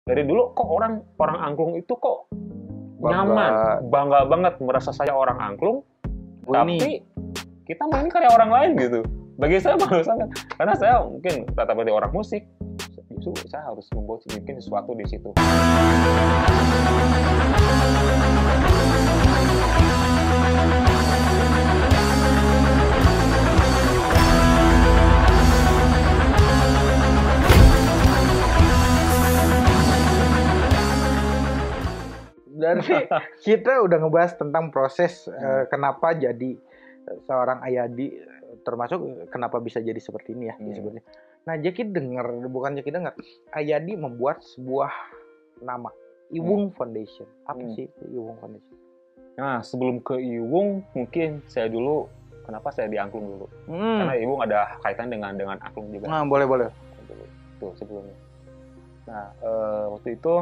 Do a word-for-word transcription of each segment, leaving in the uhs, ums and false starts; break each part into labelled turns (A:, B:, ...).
A: Dari dulu kok orang orang angklung itu kok
B: Bangga.
A: nyaman, bangga banget merasa saya orang angklung,
B: Gua
A: tapi
B: ini.
A: kita mau ini karya orang lain gitu. Bagi saya malu sangat, karena saya mungkin tata seperti orang musik, justru saya harus membuat mungkin sesuatu di situ.
B: Dan kita udah ngebahas tentang proses uh, kenapa jadi seorang Ayadi, termasuk kenapa bisa jadi seperti ini ya
A: hmm.
B: sebenarnya. Nah, Jeki dengar, bukan Jeki dengar, Ayadi membuat sebuah nama, Iwung hmm. Foundation. Apa hmm. sih Iwung Foundation?
A: Nah, sebelum ke Iwung, mungkin saya dulu, kenapa saya di angklung dulu? Hmm. Karena Iwung ada kaitan dengan dengan angklung juga.
B: Nah, boleh boleh.
A: Tuh sebelumnya. Nah, uh, waktu itu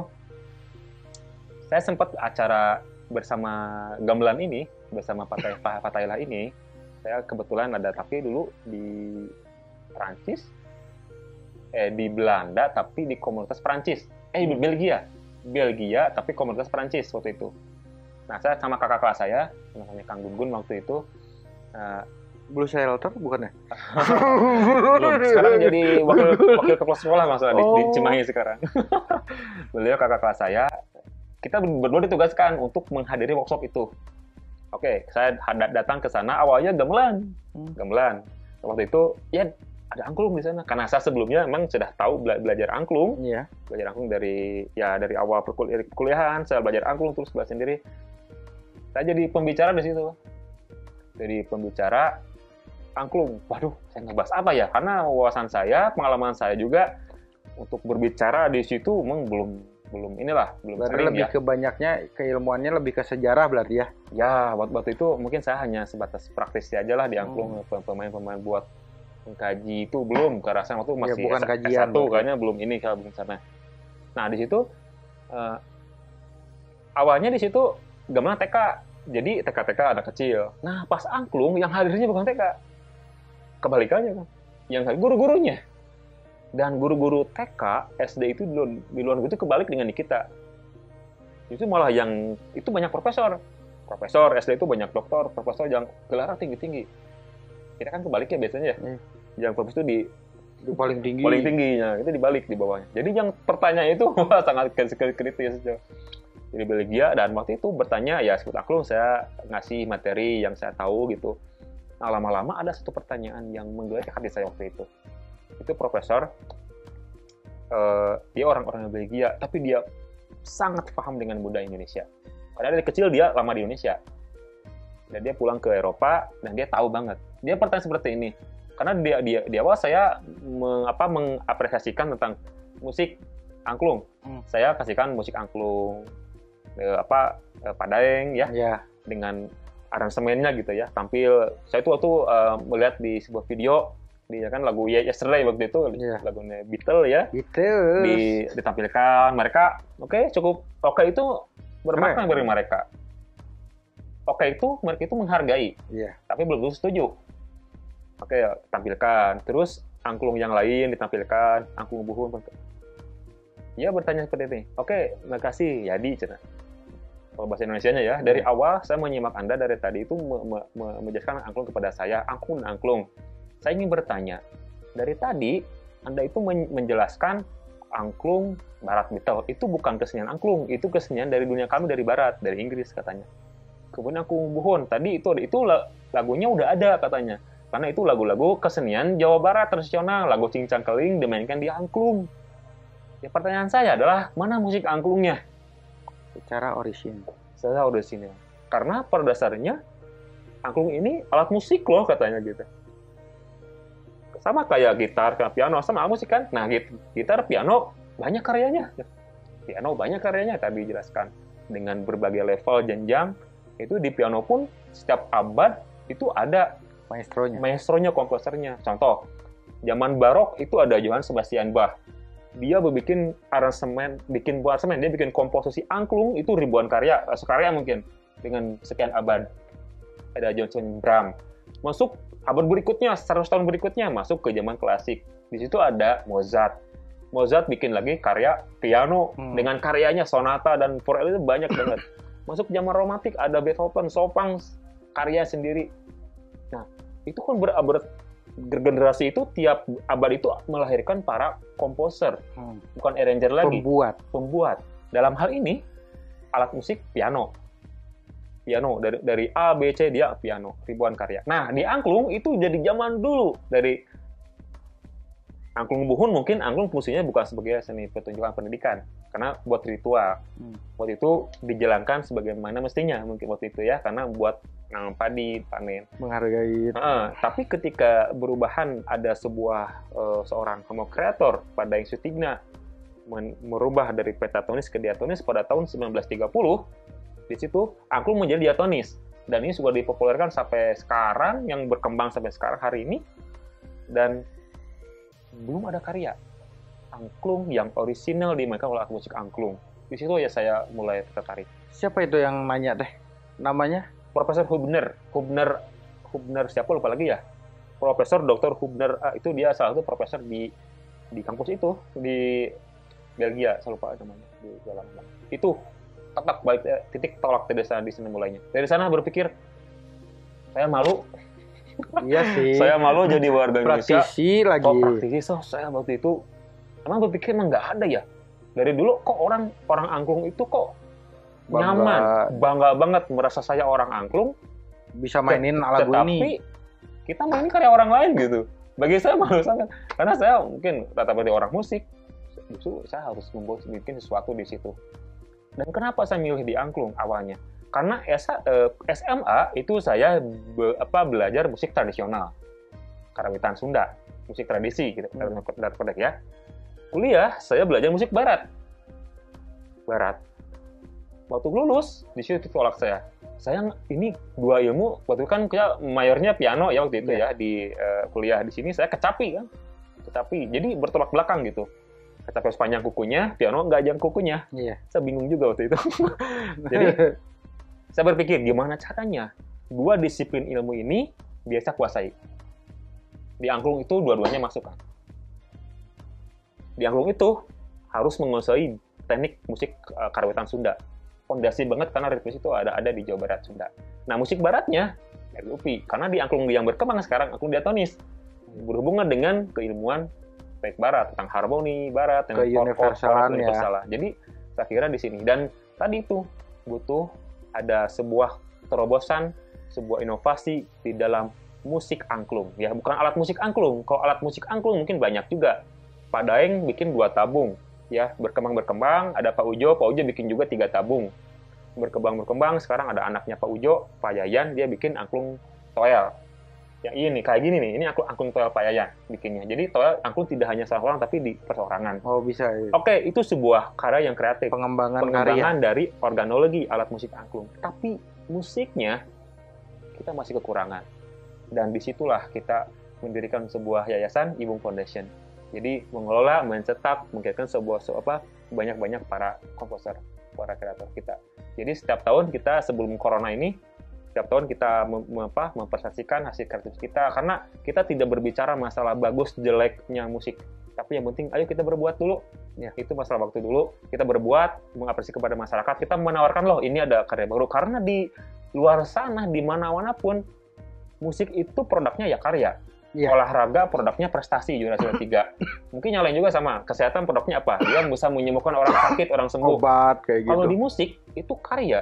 A: saya sempat acara bersama gamelan ini, bersama Fatay, Fataylah ini. Saya kebetulan ada tapi dulu di Perancis, eh di Belanda tapi di komunitas Perancis, eh di Belgia, Belgia tapi komunitas Perancis waktu itu. Nah, saya sama kakak kelas saya, namanya Kang Gun Gun waktu itu. Uh,
B: Blue Shelter bukan ya?
A: Belum, sekarang jadi wakil wakil kepala sekolah masalah oh. di, di Cimahi sekarang. Beliau kakak kelas saya. Kita berdua ditugaskan untuk menghadiri workshop itu. Oke, saya datang ke sana awalnya gamelan, hmm. gamelan. Waktu itu ya ada angklung di sana. Karena saya sebelumnya memang sudah tahu bela- belajar angklung,
B: yeah.
A: belajar angklung dari ya dari awal perkuliahan saya belajar angklung terus belajar sendiri. Saya jadi pembicara di situ. Jadi pembicara angklung. Waduh, saya ngebahas apa ya? Karena wawasan saya, pengalaman saya juga untuk berbicara di situ memang belum belum inilah belum
B: berarti
A: sering
B: lebih
A: ya.
B: Ke banyaknya keilmuannya lebih ke sejarah berarti ya.
A: Ya, waktu, waktu itu mungkin saya hanya sebatas praktisi aja lah di angklung, hmm. pemain-pemain buat mengkaji itu belum, karena saya waktu masih
B: ya, bukan
A: S-
B: kajian,
A: S satu kayaknya belum ini kalau belum sana. Nah, di situ uh, awalnya di situ gamelan T K. Jadi T K T K anak kecil. Nah, pas angklung yang hadirnya bukan T K. Kebalikannya kan. Yang guru-gurunya. Dan guru-guru T K, S D itu di luar, di luar itu kebalik dengan di kita. Itu malah yang, itu banyak profesor. Profesor, S D itu banyak doktor, profesor yang gelarnya tinggi-tinggi. Kita kan kebalik ya biasanya ya. Hmm. Yang profesor itu di,
B: itu paling tinggi.
A: Paling tingginya, itu dibalik di bawahnya. Jadi yang pertanyaan itu wah, sangat kritis. Jadi Belgia, dan waktu itu bertanya, ya sebut angklung saya ngasih materi yang saya tahu gitu. Nah, lama-lama ada satu pertanyaan yang menggelitik hati saya waktu itu. Itu profesor, uh, dia orang-orang Belgia, tapi dia sangat paham dengan budaya Indonesia. Karena dari kecil dia lama di Indonesia. Dan dia pulang ke Eropa, dan dia tahu banget. Dia pertanyaan seperti ini. Karena dia, dia, di awal saya meng, apa, mengapresiasikan tentang musik angklung. Hmm. Saya kasihkan musik angklung, eh, apa, eh, Padaeng, ya, yeah. dengan aransemennya gitu ya. Tampil, saya itu waktu uh, melihat di sebuah video, dia kan lagu Yesterday waktu itu, yeah. lagunya Beatles ya,
B: Beatles.
A: Di, ditampilkan mereka, oke okay, cukup oke okay, itu bermakna bagi mereka, oke okay, itu mereka itu menghargai, yeah. tapi belum setuju, oke okay, tampilkan, terus angklung yang lain ditampilkan, angklung buhun, dia bertanya seperti ini, oke okay, makasih Yadi cina. Kalau bahasa Indonesianya ya, dari hmm. awal saya menyimak Anda dari tadi itu me- me- me- menjelaskan angklung kepada saya, angklung angklung. Saya ingin bertanya, dari tadi Anda itu men- menjelaskan angklung Barat Beatle, itu bukan kesenian angklung, itu kesenian dari dunia kami dari Barat, dari Inggris katanya. Kemudian angklung buhun, tadi itu itu lagunya udah ada katanya, karena itu lagu-lagu kesenian Jawa Barat tradisional, lagu Cincang Keling dimainkan di angklung. Ya pertanyaan saya adalah mana musik angklungnya?
B: Secara orisin.
A: Secara orisinil. Karena pada dasarnya angklung ini alat musik loh katanya gitu. Sama kayak gitar, kayak piano, sama musik kan. Nah, gitar, piano banyak karyanya. Piano banyak karyanya tadi dijelaskan dengan berbagai level jenjang. Itu di piano pun setiap abad itu ada
B: maestronya.
A: Maestronya, komposernya. Contoh, zaman barok itu ada Johann Sebastian Bach. Dia bikin aransemen, bikin buat aransemen, dia bikin komposisi angklung itu ribuan karya, sekarya mungkin dengan sekian abad. Ada Johann Brahms. Masuk abad berikutnya, seratus tahun berikutnya masuk ke zaman klasik. Di situ ada Mozart. Mozart bikin lagi karya piano hmm. dengan karyanya sonata dan for itu banyak banget. Masuk zaman romantik ada Beethoven, Chopin karya sendiri. Nah, itu kan ber, ber generasi itu tiap abad itu melahirkan para komposer, hmm. bukan arranger lagi.
B: Pembuat.
A: Pembuat. Dalam hal ini alat musik piano. Piano dari dari A B C dia piano, ribuan karya. Nah, di angklung itu jadi zaman dulu dari angklung buhun mungkin angklung fungsinya bukan sebagai seni pertunjukan pendidikan karena buat ritual. Hmm. Waktu itu dijalankan sebagaimana mestinya mungkin waktu itu ya karena buat nanam padi, panen,
B: menghargai.
A: Uh, tapi ketika berubahan ada sebuah uh, seorang homo kreator pada yang Sutigna merubah dari pentatonis ke diatonis pada tahun sembilan belas tiga puluh, di situ angklung menjadi diatonis dan ini sudah dipopulerkan sampai sekarang yang berkembang sampai sekarang hari ini dan belum ada karya angklung yang orisinal dimainkan oleh alat musik angklung. Di situ ya saya mulai tertarik.
B: Siapa itu yang nanya deh? Namanya?
A: Profesor Hubner. Hubner, Hubner siapa lupa lagi ya? Profesor Doktor Hubner, ah, itu dia salah satu profesor di di kampus itu di Belgia, saya lupa namanya di dalam. Itu tepat baik titik tolak dari sana di sana mulainya. Dari sana berpikir saya malu.
B: Iya sih.
A: Saya malu jadi warga Indonesia.
B: Praktisi lagi.
A: Kok praktisi, so saya waktu itu emang berpikir emang nggak ada ya. Dari dulu kok orang orang angklung itu kok bangga. Nyaman, bangga banget merasa saya orang angklung.
B: Bisa mainin alat ini.
A: Tetapi kita mainin karya orang lain gitu. Bagi saya malu sangat. Karena saya mungkin rata-rata orang musik. Justru saya harus membuat bikin sesuatu di situ. Dan kenapa saya milih di angklung awalnya? Karena S M A itu saya be, apa, belajar musik tradisional, karawitan Sunda, musik tradisi gitu, hmm. daripada ya. Kuliah saya belajar musik barat, barat. Waktu lulus di situ tolak saya. Saya ini dua ilmu, waktu itu kan kita mayornya piano ya waktu itu yeah. ya di uh, kuliah di sini saya kecapi kan, kecapi. Jadi bertolak belakang gitu. Kecapi sepanjang kukunya, piano nggak ajang kukunya. Yeah. Saya bingung juga waktu itu. Jadi saya berpikir, gimana caranya dua disiplin ilmu ini biasa kuasai. Di angklung itu dua-duanya masuk kan. Di angklung itu harus menguasai teknik musik uh, karawitan Sunda. Fondasi banget karena ritmis itu ada ada di Jawa Barat Sunda. Nah, musik baratnya dari U P I. Karena di angklung yang berkembang sekarang, angklung diatonis. Berhubungan dengan keilmuan baik barat, tentang harmoni barat,
B: tentang keuniversalan ya.
A: Jadi, saya kira di sini. Dan tadi itu butuh ada sebuah terobosan, sebuah inovasi di dalam musik angklung. Ya, bukan alat musik angklung. Kalau alat musik angklung mungkin banyak juga. Pak Daeng bikin dua tabung, ya berkembang-berkembang. Ada Pak Ujo, Pak Ujo bikin juga tiga tabung. Berkembang-berkembang. Sekarang ada anaknya Pak Ujo, Pak Yayan, dia bikin angklung toel. Yang ini nih, kayak gini nih. Ini angklung, angklung toel Pak Yayan bikinnya. Jadi toel angklung tidak hanya salah orang, tapi di perseorangan.
B: Oh bisa. Ya.
A: Oke, itu sebuah karya yang kreatif.
B: Pengembangan,
A: Pengembangan
B: karya.
A: dari organologi alat musik angklung. Tapi musiknya kita masih kekurangan. Dan disitulah kita mendirikan sebuah yayasan, Ibung Foundation. Jadi mengelola, mencetak, menghadirkan sebuah so, apa banyak-banyak para komposer, para kreator kita. Jadi setiap tahun kita sebelum corona ini, setiap tahun kita mem, apa, mempresentasikan hasil kreatif kita. Karena kita tidak berbicara masalah bagus jeleknya musik, tapi yang penting ayo kita berbuat dulu. Ya, itu masalah waktu dulu. Kita berbuat, mengapresiasi kepada masyarakat. Kita menawarkan loh ini ada karya baru. Karena di luar sana, di mana-mana pun musik itu produknya ya karya. Yeah. Olahraga produknya prestasi juara tiga. Mungkin yang lain juga sama. Kesehatan produknya apa? Dia bisa menyembuhkan orang sakit, orang sembuh.
B: Obat kayak gitu.
A: Kalau di musik itu karya.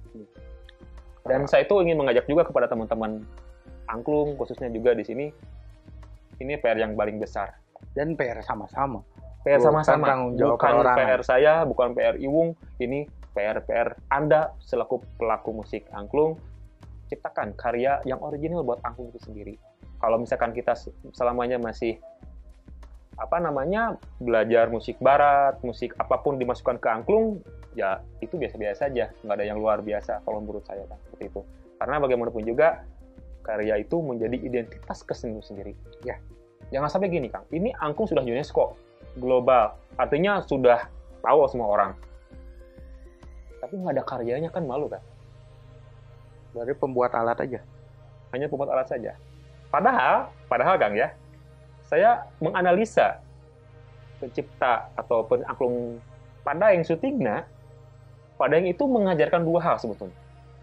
A: Dan saya itu ingin mengajak juga kepada teman-teman angklung khususnya juga di sini. Ini P R yang paling besar.
B: Dan P R sama-sama.
A: P R sama-sama. Bukan P R saya, bukan P R Iwung. Ini P R P R Anda selaku pelaku musik angklung. Ciptakan karya yang original buat angklung itu sendiri. Kalau misalkan kita selamanya masih apa namanya belajar musik barat, musik apapun dimasukkan ke angklung, ya itu biasa-biasa saja, nggak ada yang luar biasa kalau menurut saya kan seperti itu. Karena bagaimanapun juga karya itu menjadi identitas kesenian sendiri. Ya, jangan sampai gini Kang, ini angklung sudah UNESCO global, artinya sudah tahu semua orang, tapi nggak ada karyanya kan malu kan?
B: Dari pembuat alat aja,
A: hanya pembuat alat saja. Padahal, padahal Kang ya, saya menganalisa pencipta atau pengangklung Padaeng Sutigna, Padaeng itu mengajarkan dua hal sebetulnya.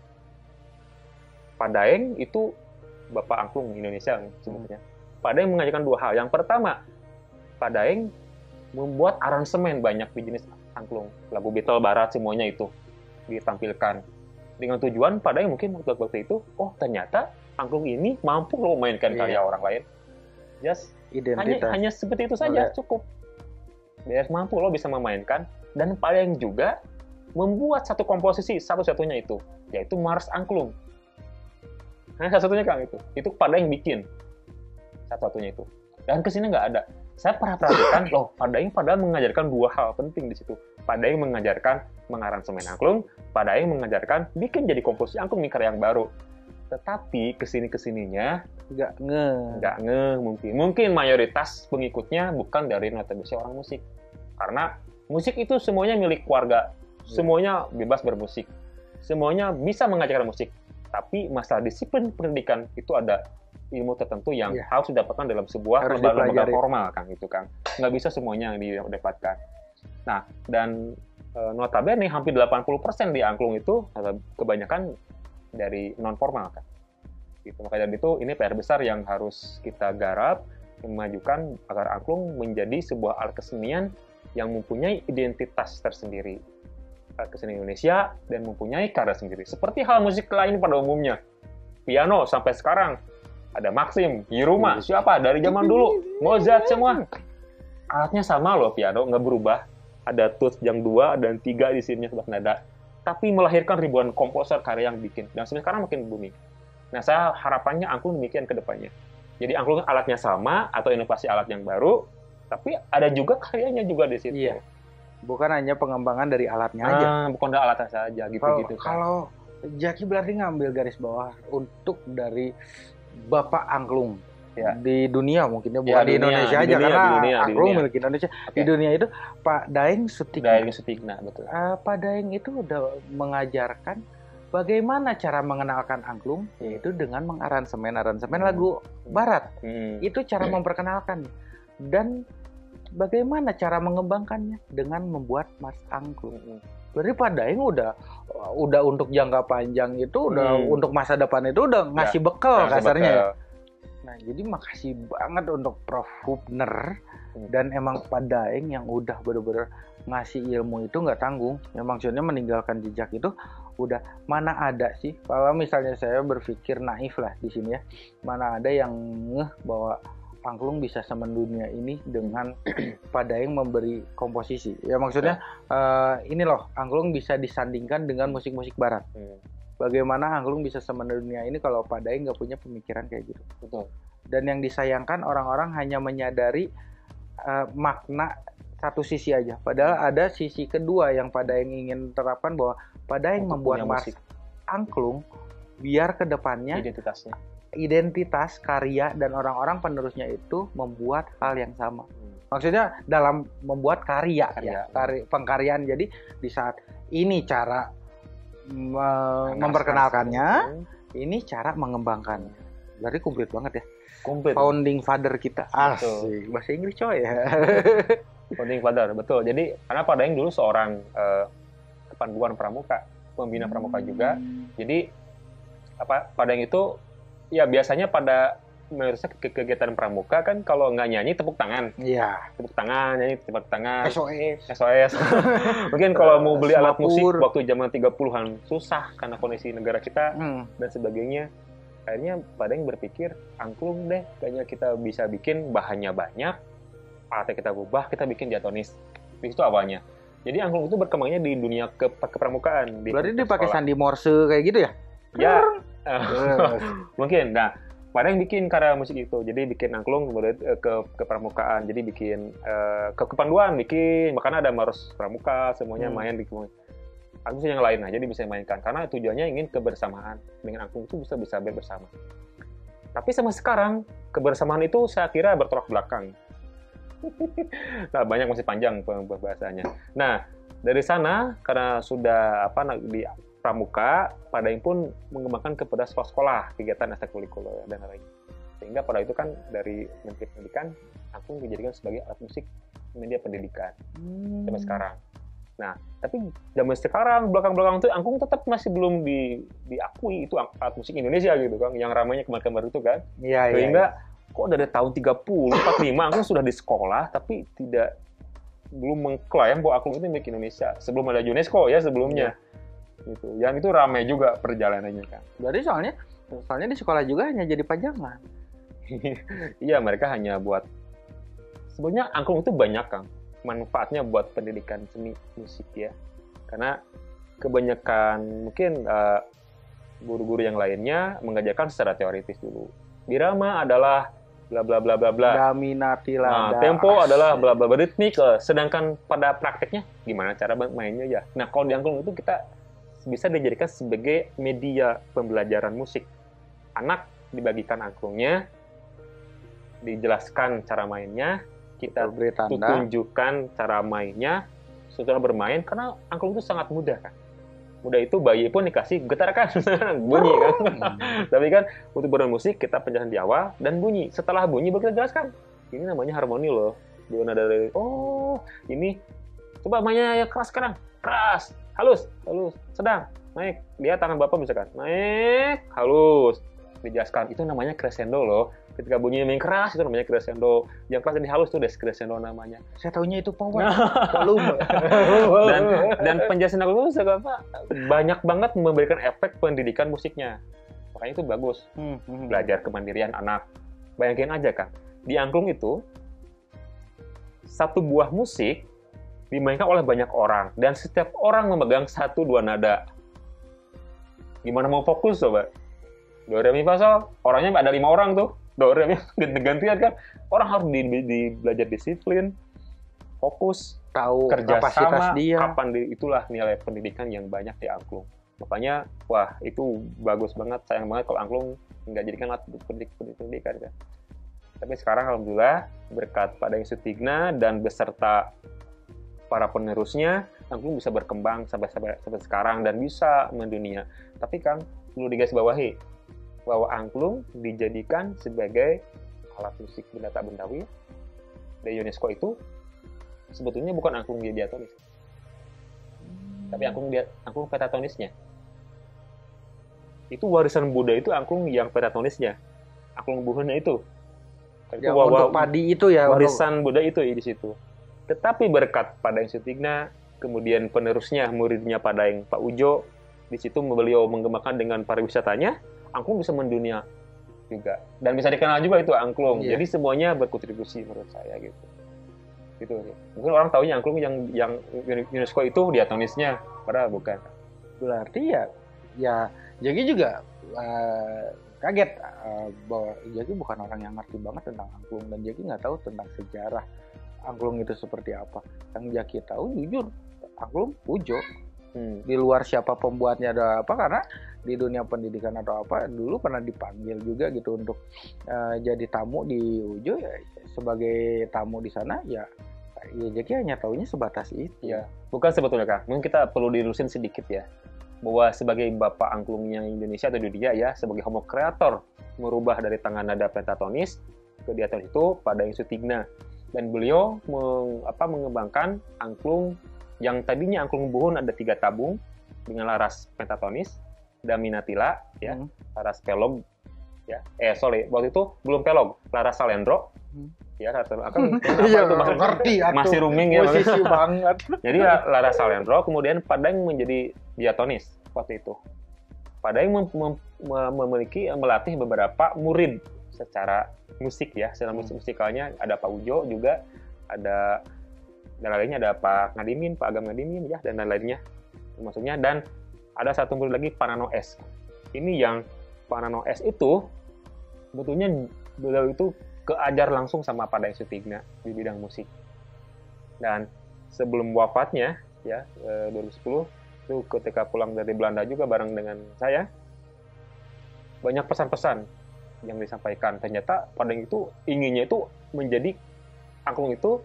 A: Padaeng itu Bapak Angklung Indonesia sebetulnya. Padaeng mengajarkan dua hal. Yang pertama, Padaeng membuat aransemen banyak di jenis angklung. Lagu Beatle Barat semuanya itu ditampilkan. Dengan tujuan Padaeng mungkin waktu itu, oh ternyata angklung ini mampu loh memainkan karya yeah. orang lain. Just hanya, hanya seperti itu saja, oh, cukup. Biar mampu loh bisa memainkan. Dan Padaeng juga membuat satu komposisi, satu-satunya itu, yaitu Mars Angklung. Hanya satu-satunya Kang itu. Itu Padaeng bikin. Satu-satunya itu. Dan kesini nggak ada. Saya pernah perhatikan, loh, Padaeng padahal mengajarkan dua hal penting di situ. Padaeng mengajarkan mengaransemen angklung, Padaeng mengajarkan bikin jadi komposisi angklung nih karya yang baru. Tetapi kesini-kesininya
B: nggak nge,
A: nggak nge mungkin. Mungkin mayoritas pengikutnya bukan dari notabene orang musik. Karena musik itu semuanya milik keluarga, semuanya bebas bermusik, semuanya bisa mengajarkan musik. Tapi masalah disiplin pendidikan itu ada ilmu tertentu yang yeah. harus didapatkan dalam sebuah lembaga formal, Kang, itu Kang. Nggak bisa semuanya yang didapatkan. Nah, dan e, notabene hampir delapan puluh persen di angklung itu kebanyakan dari non formal, kan. Gitu. Maka dari itu ini P R besar yang harus kita garap, memajukan agar angklung menjadi sebuah alat kesenian yang mempunyai identitas tersendiri. Alat kesenian Indonesia dan mempunyai karya sendiri. Seperti hal musik lain pada umumnya. Piano sampai sekarang ada Maxim, Hiruma, siapa dari zaman dulu, Mozart semua. Alatnya sama loh piano, nggak berubah. Ada tuts yang dua dan tiga di sini sebelah nada. Tapi melahirkan ribuan komposer karya yang bikin. Dan sekarang makin booming. Nah, saya harapannya angklung demikian ke depannya. Jadi angklung alatnya sama atau inovasi alat yang baru, tapi ada juga karyanya juga di situ.
B: Iya. Bukan hanya pengembangan dari alatnya
A: nah,
B: aja.
A: Bukan dari alatnya saja gitu-gitu.
B: Kalau kan. Jaki berarti ngambil garis bawah untuk dari Bapak Angklung ya. Di dunia mungkin ya, bukan ya, di dunia, Indonesia di aja dunia, karena dunia, Angklung milik Indonesia. Okay. Di dunia itu Pak Daeng Sutigna.
A: Daeng Sutigna, betul.
B: Uh, Pak Daeng itu udah mengajarkan bagaimana cara mengenalkan angklung, hmm. yaitu dengan mengaransemen aransemen hmm. lagu Barat. Hmm. Itu cara memperkenalkan. Dan bagaimana cara mengembangkannya dengan membuat Mars Angklung. Hmm. Berarti Pak Daeng udah udah untuk jangka panjang itu udah hmm. untuk masa depan itu udah ngasih ya, bekal kasarnya. Bekal. Nah, jadi makasih banget untuk Prof Hubner hmm. dan emang Pak Daeng yang udah bener-bener ngasih ilmu itu nggak tanggung. Ya maksudnya meninggalkan jejak itu udah mana ada sih kalau misalnya saya berpikir naif lah di sini ya. Mana ada yang ngeh bahwa angklung bisa semendunia ini dengan Pak Daeng memberi komposisi. Ya maksudnya ya. Uh, ini loh, angklung bisa disandingkan dengan musik-musik barat. Hmm. Bagaimana angklung bisa semendunia ini kalau Pak Daeng nggak punya pemikiran kayak gitu.
A: Betul.
B: Dan yang disayangkan orang-orang hanya menyadari uh, makna satu sisi aja. Padahal ada sisi kedua yang Pak Daeng ingin terapkan bahwa Pak Daeng membuat musik angklung biar kedepannya
A: identitasnya.
B: Identitas, karya, dan orang-orang penerusnya itu membuat hal yang sama. Maksudnya dalam membuat karya, karya. ya, karya pengkaryaan. Jadi di saat ini cara me- memperkenalkannya, ini cara mengembangkannya. Berarti komplit banget ya.
A: Komplit.
B: Founding father kita. Asik. Bahasa Inggris coy ya.
A: Founding father, betul. Jadi karena Pak Daeng dulu seorang uh, kepanduan pramuka, pembina pramuka juga. Jadi apa Pak Daeng itu ya biasanya pada mayoritasnya ke- kegiatan pramuka kan kalau nggak nyanyi tepuk tangan.
B: Iya.
A: Tepuk tangan, nyanyi tepuk tangan.
B: S O S.
A: S O S. Mungkin kalau mau beli alat musik waktu zaman tiga puluhan susah karena kondisi negara kita hmm. dan sebagainya. Akhirnya Pak Daeng berpikir angklung deh, kayaknya kita bisa bikin bahannya banyak, alatnya kita ubah, kita bikin diatonis. Di situ awalnya. Jadi angklung itu berkembangnya di dunia ke- kepramukaan. Di
B: Berarti dia pakai sandi Morse kayak gitu ya?
A: Ya. Mungkin. Nah, Pak Daeng bikin karya musik itu. Jadi bikin angklung kemudian ke ke pramukaan. Jadi bikin uh, ke kepanduan bikin. Makanya ada Maros Pramuka, semuanya hmm. main di angklung yang lain. Nah, jadi bisa mainkan karena tujuannya ingin kebersamaan. Dengan angklung itu bisa bisa bersama. Tapi sama sekarang kebersamaan itu saya kira bertolak belakang. Nah, banyak masih panjang pembahasannya. Nah, dari sana karena sudah apa di pramuka, Pak Daeng pun mengembangkan kepada sekolah-sekolah kegiatan ekstrakurikuler dan lain-lain. Sehingga pada itu kan dari Menteri Pendidikan angklung dijadikan sebagai alat musik media pendidikan hmm. sampai sekarang. Nah, tapi zaman sekarang belakang-belakang itu angklung tetap masih belum di, diakui itu alat musik Indonesia gitu kan, yang ramainya kemarin-kemarin itu kan.
B: Iya, iya.
A: Sehingga ya. Kok dari tahun tiga puluh, empat puluh lima angklung sudah di sekolah tapi tidak belum mengklaim bahwa angklung itu milik Indonesia. Sebelum ada UNESCO ya sebelumnya. Ya. Gitu. Yang itu ramai juga perjalanannya kan.
B: Berarti soalnya soalnya di sekolah juga hanya jadi pajangan.
A: Iya, mereka hanya buat sebenarnya angklung itu banyak Kang. Manfaatnya buat pendidikan seni musik ya, karena kebanyakan mungkin uh, guru-guru yang lainnya mengajarkan secara teoritis dulu. Birama adalah bla bla bla bla bla.
B: Daminati
A: Nah, tempo adalah bla bla bla ritmik. Uh, sedangkan pada prakteknya gimana cara mainnya ya. Nah, kalau di angklung itu kita bisa dijadikan sebagai media pembelajaran musik. Anak dibagikan angklungnya, dijelaskan cara mainnya. Kita tunjukkan cara mainnya, setelah bermain, karena angklung itu sangat mudah kan. Mudah itu bayi pun dikasih getar kan, bunyi kan. Hmm. Tapi kan untuk bermain musik kita penjelasan di awal dan bunyi. Setelah bunyi baru kita jelaskan. Ini namanya harmoni loh. Dua nada dari oh ini coba mainnya ya keras sekarang, keras, halus, halus, sedang, naik. Lihat tangan bapak misalkan, naik, halus. Dijelaskan itu namanya crescendo loh. Ketika bunyinya main keras itu namanya crescendo. Yang keras dan halus itu descrescendo namanya.
B: Saya taunya itu power, volume.
A: dan dan penjelasan aku itu apa banyak banget memberikan efek pendidikan musiknya. Makanya itu bagus. Hmm, hmm. Belajar kemandirian anak. Bayangin aja kan, di angklung itu satu buah musik dimainkan oleh banyak orang dan setiap orang memegang satu dua nada. Gimana mau fokus coba? Do re mi fa sol, orangnya ada lima orang tuh. Do re mi ganti-gantian kan. Orang harus di, di, di belajar disiplin, fokus,
B: tahu
A: kerja sama,
B: dia.
A: Kapan di, itulah nilai pendidikan yang banyak di angklung. Makanya wah itu bagus banget, sayang banget kalau angklung nggak jadikan alat pendidikan kan. Tapi sekarang alhamdulillah berkat pada Institut Tigna dan beserta para penerusnya, angklung bisa berkembang sampai sampai, sampai sekarang dan bisa mendunia. Tapi Kang, perlu digarisbawahi bahwa angklung dijadikan sebagai alat musik benda tak bendawi dari UNESCO itu sebetulnya bukan angklung diatonis, tapi angklung dia angklung pentatonisnya. Itu warisan budaya itu angklung yang pentatonisnya, angklung buhunnya itu.
B: Itu ya, untuk padi itu ya
A: warisan untuk... budaya itu di situ. Tetapi berkat pada Institut Tigna, kemudian penerusnya muridnya pada yang Pak Ujo, di situ beliau mengembangkan dengan pariwisatanya. Angklung bisa mendunia juga dan bisa dikenal juga itu angklung. Yeah. Jadi semuanya berkontribusi menurut saya gitu. Gitu. Mungkin orang taunya angklung yang yang UNESCO itu diatonisnya, padahal bukan.
B: Berarti ya ya Jaki juga uh, kaget uh, bahwa Jaki bukan orang yang ngerti banget tentang angklung dan Jaki nggak tahu tentang sejarah angklung itu seperti apa. Yang Jaki tahu jujur angklung Ujo. Hmm. Di luar siapa pembuatnya ada apa, karena di dunia pendidikan atau apa dulu pernah dipanggil juga gitu untuk uh, jadi tamu di Ujo ya, sebagai tamu di sana ya ya Jaki hanya taunya sebatas itu
A: ya. Bukan sebetulnya Kak, mungkin kita perlu dilurusin sedikit ya, bahwa sebagai bapak angklungnya Indonesia atau dunia ya, sebagai homo kreator merubah dari tangan nada pentatonis ke diatonis itu pada Institut Tigna, dan beliau meng, apa, mengembangkan angklung yang tadinya angklung buhun ada tiga tabung dengan laras pentatonis, daminatila, ya, hmm. laras pelog, ya, eh sorry, waktu itu belum pelog, laras salendro, hmm. ya, akan
B: iya, itu masih, ngerti,
A: masih rooming ya,
B: posisi banget.
A: Jadi laras salendro, kemudian Padang menjadi diatonis waktu itu. Padang mem mem memiliki melatih beberapa murid secara musik ya, secara musik musikalnya ada Pak Ujo juga, ada dan lainnya ada Pak Ngadimin, Pak Agam Ngadimin ya, dan lain-lainnya maksudnya. Dan ada satu murid lagi Pak Nano S. Ini yang Pak Nano S itu sebetulnya beliau itu keajar langsung sama pada Institut Tigna di bidang musik. Dan sebelum wafatnya ya dua ribu sepuluh itu ketika pulang dari Belanda juga bareng dengan saya, banyak pesan-pesan yang disampaikan. Ternyata Padang itu inginnya itu menjadi angklung itu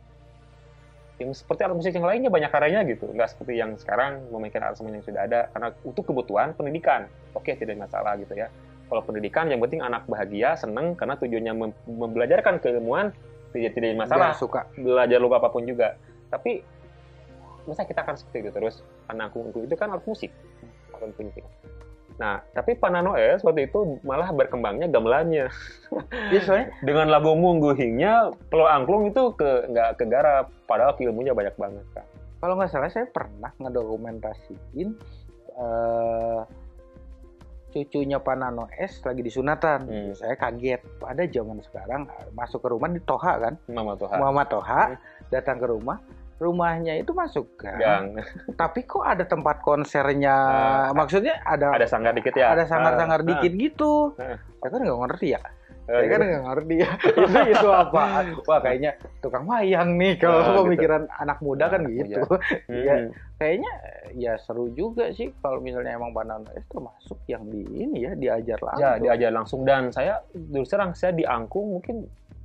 A: yang seperti alat musik yang lainnya, banyak karyanya gitu, nggak seperti yang sekarang memainkan alat musik yang sudah ada, karena untuk kebutuhan pendidikan, oke, tidak masalah gitu ya. Kalau pendidikan yang penting anak bahagia, senang karena tujuannya mem- membelajarkan keilmuan, tidak tidak masalah.
B: Dia suka
A: belajar luka apapun juga. Tapi masa kita akan seperti itu terus? Karena angklung itu kan alat musik, alat penting. Nah, tapi Pananoes waktu itu malah berkembangnya gamelannya.
B: Ya, soalnya
A: dengan lagu mungguhingnya, kalau angklung itu ke nggak kegarap, padahal ilmunya banyak banget kan.
B: Kalau nggak salah saya pernah ngedokumentasiin uh, cucunya Pananoes lagi disunatan. Hmm. Saya kaget. Pada zaman sekarang masuk ke rumah di Toha kan?
A: Mama Toha.
B: Mama Toha hmm. datang ke rumah. Rumahnya itu masuk gang. gang. Tapi kok ada tempat konsernya? Uh, Maksudnya ada
A: ada sanggar dikit ya?
B: Ada sanggar-sanggar uh, dikit uh, gitu. Uh, Saya kan nggak ngerti ya. Uh, Saya kan nggak gitu. ngerti ya. itu itu apa? Wah kayaknya tukang wayang nih kalau uh, pemikiran gitu. Anak muda kan uh, gitu. Hmm. Ya, kayaknya ya seru juga sih kalau misalnya emang Pananoes termasuk yang di ini ya diajar langsung.
A: Ya diajar langsung dan saya terus terang saya di angklung mungkin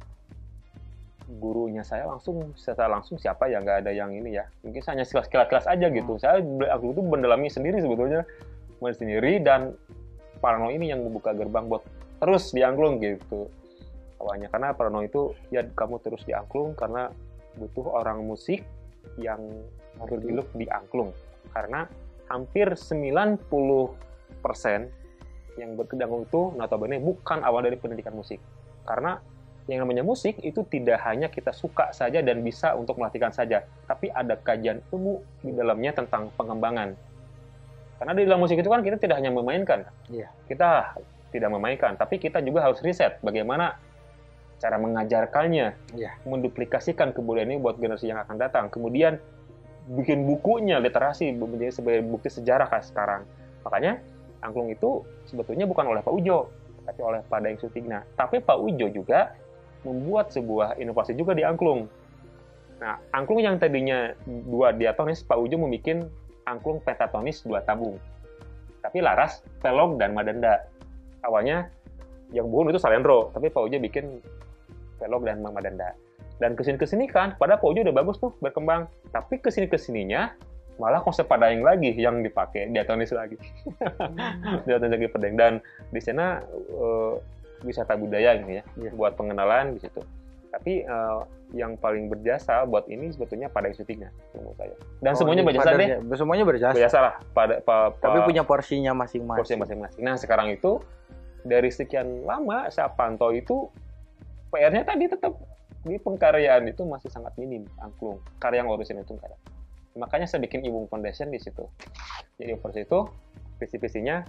A: gurunya saya langsung secara langsung siapa ya nggak ada yang ini ya mungkin hanya kelas-kelas aja gitu. Hmm. Saya aku itu mendalami sendiri sebetulnya sendiri dan Parno ini yang membuka gerbang buat terus di angklung gitu awalnya karena Parno itu ya kamu terus di angklung karena butuh orang musik yang bergelut di angklung karena hampir sembilan puluh persen yang berkedangklung itu notabene bukan awal dari pendidikan musik karena yang namanya musik itu tidak hanya kita suka saja dan bisa untuk melatihkan saja, tapi ada kajian ilmu di dalamnya tentang pengembangan. Karena di dalam musik itu kan kita tidak hanya memainkan, yeah. kita tidak memainkan, tapi kita juga harus riset bagaimana cara mengajarkannya, yeah. menduplikasikan kebudayaan ini buat generasi yang akan datang. Kemudian bikin bukunya literasi menjadi sebagai bukti sejarah kan sekarang. Makanya angklung itu sebetulnya bukan oleh Pak Ujo, tapi oleh Pak Daeng Sutigna. Tapi Pak Ujo juga membuat sebuah inovasi juga di angklung. Nah, angklung yang tadinya dua diatonis, Pak Ujo membuat angklung pentatonis dua tabung. Tapi laras, pelog, dan madenda. Awalnya yang buhun itu salendro, tapi Pak Ujo bikin pelog dan madenda. Dan kesini-kesini kan, pada Pak Ujo udah bagus tuh berkembang. Tapi kesini-kesininya malah konsep Pak Daeng lagi yang dipakai, diatonis lagi. Diatonis lagi Padeng. Dan di sana uh, wisata budaya gitu ya, yeah. buat pengenalan di situ. Tapi uh, yang paling berjasa buat ini sebetulnya Pak Daeng Sutigna menurut saya. Dan oh, semuanya berjasa deh.
B: Semuanya berjasa.
A: Berjasa lah. Pada, pa, pa,
B: Tapi punya porsinya masing-masing.
A: Porsinya masing-masing. Nah sekarang itu dari sekian lama saya pantau itu P R-nya tadi tetap di pengkaryaan itu masih sangat minim angklung. Karya yang orisinal itu enggak ada. Makanya saya bikin Ibung Foundation di situ. Jadi proses itu visi-visinya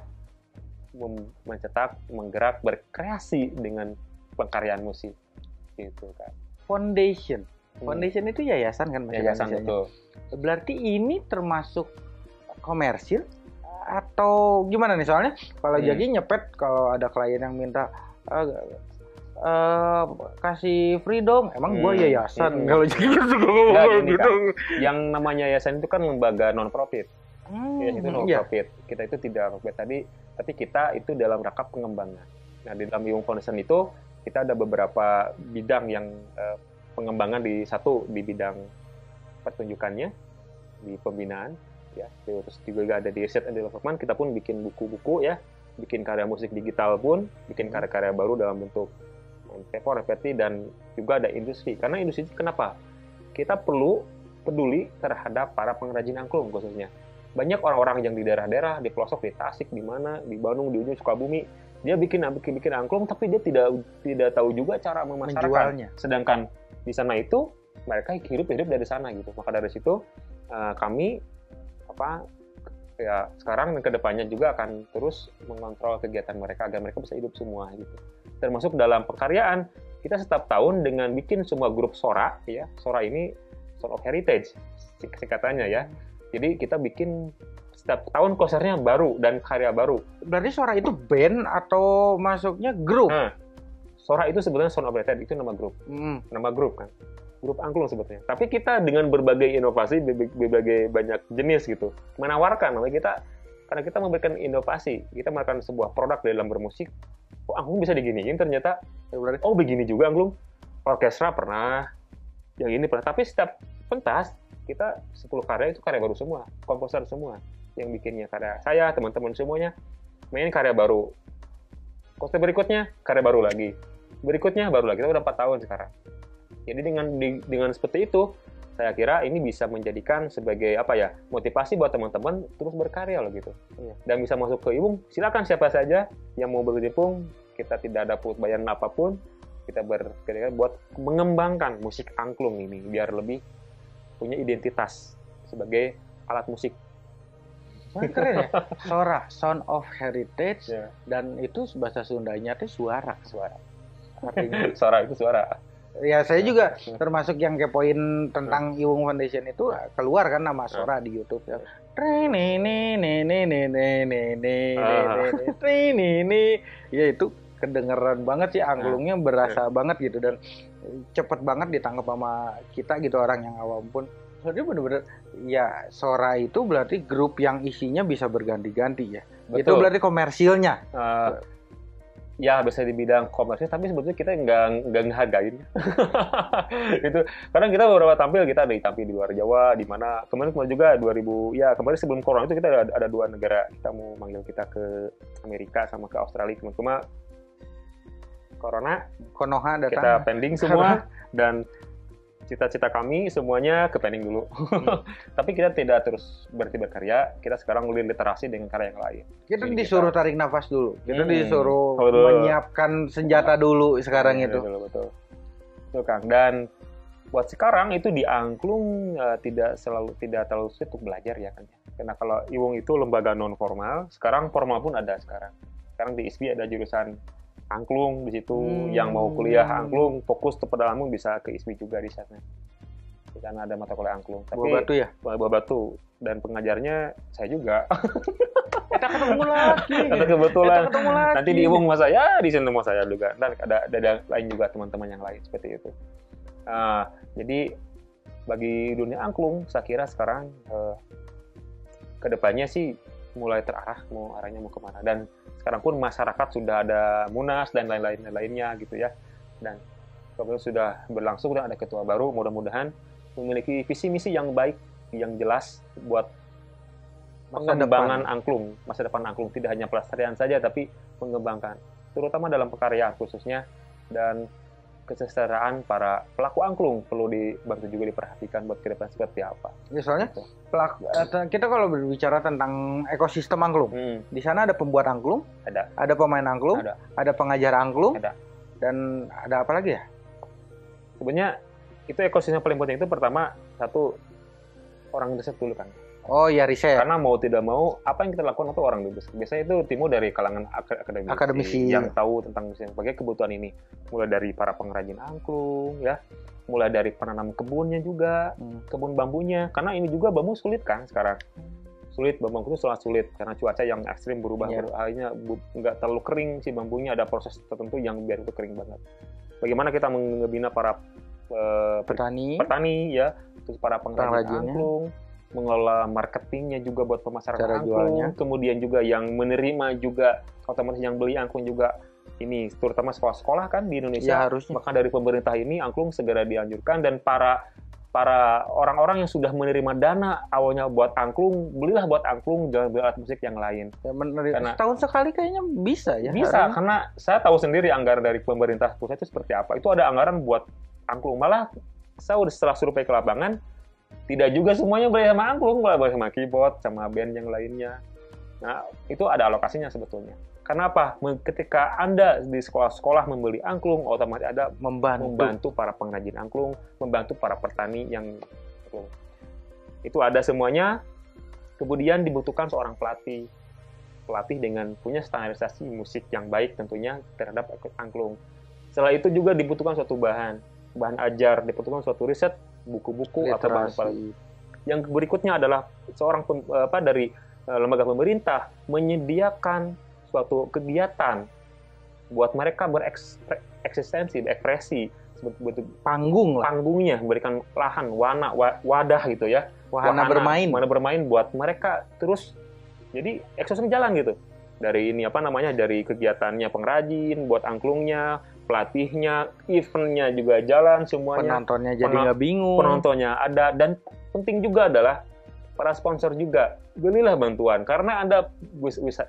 A: mencetak, menggerak, berkreasi dengan pengkaryaan musik, gitu kan.
B: Foundation, foundation hmm. itu yayasan kan?
A: Yayasan betul.
B: Berarti ini termasuk komersil atau gimana nih? Soalnya kalau hmm. jadi nyepet, kalau ada klien yang minta uh, uh, kasih freedom, emang hmm. gue yayasan. Hmm. Kalau jadi gitu.
A: Kan, yang namanya yayasan itu kan lembaga non profit. Hmm, ya, itu non profit. Iya. Kita itu tidak profit tadi, tapi kita itu dalam rangka pengembangan. Nah, di dalam Ibung Foundation itu kita ada beberapa bidang yang uh, pengembangan di satu di bidang pertunjukannya, di pembinaan, ya. Terus juga ada di research and development. Kita pun bikin buku-buku ya, bikin karya musik digital pun, bikin karya-karya baru dalam bentuk paper, R P T, dan juga ada industri. Karena industri kenapa? Kita perlu peduli terhadap para pengrajin angklung khususnya. Banyak orang-orang yang di daerah-daerah, di pelosok, di Tasik, di mana, di Bandung, di ujung Sukabumi, dia bikin bikin, bikin angklung, tapi dia tidak tidak tahu juga cara memasarkan. Menjualnya. Sedangkan di sana itu mereka hidup-hidup dari sana gitu. Maka dari situ uh, kami apa ya sekarang dan kedepannya juga akan terus mengontrol kegiatan mereka agar mereka bisa hidup semua gitu. Termasuk dalam pengkaryaan kita setiap tahun dengan bikin semua grup Sora ya. Sora ini Soul of Heritage singkatannya ya. Jadi kita bikin setiap tahun konsernya baru dan karya baru.
B: Berarti Sora itu band atau masuknya grup?
A: Nah, Sora itu sebenarnya Sound of Heritage, itu nama grup. Hmm. Nama grup kan. Grup angklung sebetulnya. Tapi kita dengan berbagai inovasi, berbagai banyak jenis gitu. Menawarkan, namanya kita, karena kita memberikan inovasi. Kita memberikan sebuah produk dalam bermusik. Oh, angklung bisa diginiin ternyata. Oh, begini juga angklung. Orkestra pernah. Yang ini pernah. Tapi setiap pentas, kita sepuluh karya itu karya baru semua, komposer semua yang bikinnya karya saya, teman-teman semuanya main karya baru. Kota berikutnya karya baru lagi. Berikutnya baru lagi. Kita udah empat tahun sekarang. Jadi dengan di, dengan seperti itu, saya kira ini bisa menjadikan sebagai apa ya, motivasi buat teman-teman terus berkarya loh gitu. Iya. Dan bisa masuk ke Iwung, silakan siapa saja yang mau bergabung, kita tidak ada pungut bayaran apapun, kita berkarya buat mengembangkan musik angklung ini biar lebih punya identitas sebagai alat musik.
B: Wah, keren ya, Sora, Sound of Heritage,
A: yeah.
B: Dan itu bahasa Sundanya itu suara,
A: suara.
B: Artinya
A: suara itu suara.
B: Ya saya juga termasuk yang kepoin tentang Iwung Foundation itu keluar kan nama Sora di YouTube ya. Ini ini ini ini ini ini ini ya itu kedengeran banget sih, anglungnya berasa banget gitu dan cepet banget ditangkap sama kita gitu orang yang awam pun. Jadi bener-bener ya Sora itu berarti grup yang isinya bisa berganti-ganti ya. Betul. Itu berarti komersilnya. Uh,
A: ya bisa di bidang komersil, tapi sebetulnya kita nggak nggak ngehargain. Itu kadang kita beberapa tampil kita ada tampil di luar Jawa, di mana kemarin kemarin juga dua ribu ya kemarin sebelum corona itu kita ada, ada dua negara kita mau manggil kita ke Amerika sama ke Australia, cuma corona
B: Konoha datang.
A: Kita pending semua dan cita-cita kami semuanya ke pending dulu. Hmm. Tapi kita tidak terus berhenti berkarya, kita sekarang mulai literasi dengan karya yang lain.
B: Kita Jadi disuruh kita... tarik nafas dulu, kita hmm, disuruh betul. menyiapkan senjata dulu sekarang hmm, itu.
A: Betul, betul. Betul Kang. Dan buat sekarang itu di angklung uh, tidak selalu tidak terlalu sulit untuk belajar ya kan. Karena kalau Iwung itu lembaga non formal, sekarang formal pun ada sekarang. Sekarang di I S B I ada jurusan angklung di situ, hmm. yang mau kuliah angklung fokus ke pedalaman bisa ke I S B I juga di sana. Di sana ada mata kuliah angklung.
B: Tapi Buah Batu ya?
A: Buah Batu dan pengajarnya saya juga.
B: Kita ketemu lagi.
A: Kita kebetulan.
B: Kita ketemu lagi.
A: Nanti di Iwung sama saya, di sini sama saya juga. Dan ada ada lain juga teman-teman yang lain seperti itu. Uh, jadi bagi dunia angklung, saya kira sekarang uh, kedepannya sih mulai terarah mau arahnya mau kemana, dan sekarang pun masyarakat sudah ada munas dan lain-lain lainnya gitu ya, dan kalau sudah berlangsung dan ada ketua baru, mudah-mudahan memiliki visi misi yang baik yang jelas buat pengembangan angklung, masa depan angklung, tidak hanya pelestarian saja tapi mengembangkan terutama dalam pekarya khususnya, dan kesejahteraan para pelaku angklung perlu dibantu juga diperhatikan buat ke depan seperti apa.
B: Ya, soalnya gitu. pelaku, kita kalau berbicara tentang ekosistem angklung, hmm. di sana ada pembuat angklung,
A: ada,
B: ada pemain angklung,
A: ada,
B: ada pengajar angklung,
A: ada,
B: dan ada apa lagi ya?
A: Sebenarnya itu ekosistem paling penting itu pertama satu orang riset dulu kan.
B: Oh ya riset.
A: Karena mau tidak mau apa yang kita lakukan itu orang riset. Biasanya itu timbul dari kalangan akademisi,
B: akademisi
A: yang tahu tentang sebagai kebutuhan ini. Mulai dari para pengrajin angklung ya, mulai dari penanam kebunnya juga, hmm. kebun bambunya. Karena ini juga bambu sulit kan sekarang. Sulit, bambu itu sangat sulit karena cuaca yang ekstrim berubah, yeah. akhirnya nggak terlalu kering si bambunya, ada proses tertentu yang biar itu kering banget. Bagaimana kita membina para uh,
B: petani,
A: petani ya, terus para pengrajin angklung, mengelola marketingnya juga buat pemasaran angklung, kemudian juga yang menerima juga otomatis yang beli angklung juga ini, terutama sekolah-sekolah kan di Indonesia.
B: Ya,
A: maka dari pemerintah ini angklung segera dianjurkan, dan para para orang-orang yang sudah menerima dana awalnya buat angklung, belilah buat angklung, jangan beli alat musik yang lain.
B: Ya, karena setahun sekali kayaknya bisa ya.
A: Bisa, karena, karena saya tahu sendiri anggaran dari pemerintah pusat itu seperti apa. Itu ada anggaran buat angklung. Malah saya udah setelah survei ke lapangan, tidak juga semuanya boleh sama angklung, boleh sama keyboard, sama band yang lainnya. Nah, itu ada alokasinya sebetulnya. Karena apa? Ketika Anda di sekolah-sekolah membeli angklung, otomatis ada membantu, membantu para pengrajin angklung, membantu para petani yang angklung. Itu ada semuanya. Kemudian dibutuhkan seorang pelatih. Pelatih dengan punya standarisasi musik yang baik tentunya terhadap angklung. Setelah itu juga dibutuhkan suatu bahan. Bahan ajar, dibutuhkan suatu riset, buku-buku atau bahan pelatih. Yang berikutnya adalah seorang pem, apa dari uh, lembaga pemerintah menyediakan suatu kegiatan buat mereka bereksistensi, berekspresi, betul
B: panggung lah.
A: Panggungnya, memberikan lahan, wana, wadah gitu ya.
B: Wahana, wahana bermain.
A: Wahana bermain buat mereka terus jadi ekosistem jalan gitu. Dari ini apa namanya, dari kegiatannya pengrajin, buat angklungnya, pelatihnya, eventnya juga jalan semuanya.
B: Penontonnya jadi nggak bingung.
A: Penontonnya ada, dan penting juga adalah para sponsor juga belilah bantuan, karena Anda bisa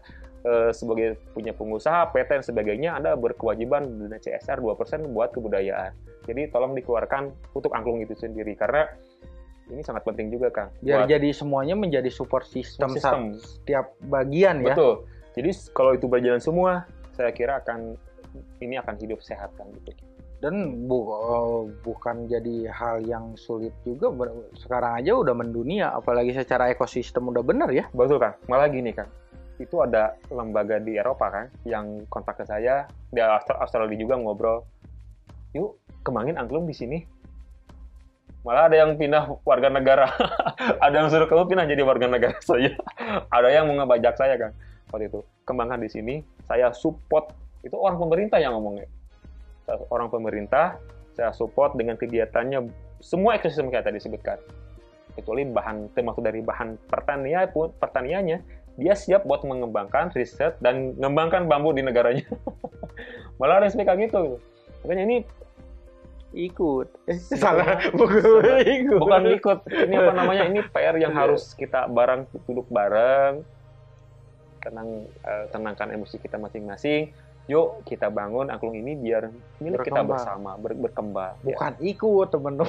A: eh, sebagai punya pengusaha, P T dan sebagainya, Anda berkewajiban dana C S R dua persen buat kebudayaan. Jadi tolong dikeluarkan untuk angklung itu sendiri, karena ini sangat penting juga, Kang.
B: Biar buat, jadi semuanya menjadi support system,
A: system
B: setiap bagian ya.
A: Betul. Jadi kalau itu berjalan semua, saya kira akan ini akan hidup sehat kan gitu.
B: Dan bu, uh, bukan jadi hal yang sulit juga, sekarang aja udah mendunia, apalagi secara ekosistem udah benar ya.
A: Betul Kang, malah gini Kang, itu ada lembaga di Eropa kan, yang kontak ke saya, di Australia juga ngobrol, yuk kembangin angklung di sini. Malah ada yang pindah warga negara, ada yang suruh kamu pindah jadi warga negara saya, ada yang mau ngebajak saya Kang, waktu itu, kembangkan di sini, saya support, itu orang pemerintah yang ngomongnya. Orang pemerintah, saya support dengan kegiatannya semua ekosistem kayak tadi disebutkan, kecuali bahan termasuk dari bahan pertanian pun pertaniannya dia siap buat mengembangkan riset dan mengembangkan bambu di negaranya. Malah ada kayak gitu, makanya ini
B: ikut eh,
A: salah bukan ikut. bukan ikut ini apa namanya ini P R yang harus kita bareng duduk bareng, tenang uh, tenangkan emosi kita masing-masing. Yuk kita bangun angklung ini biar milik kita bersama, ber berkembang.
B: Bukan ya. Ikut teman-teman.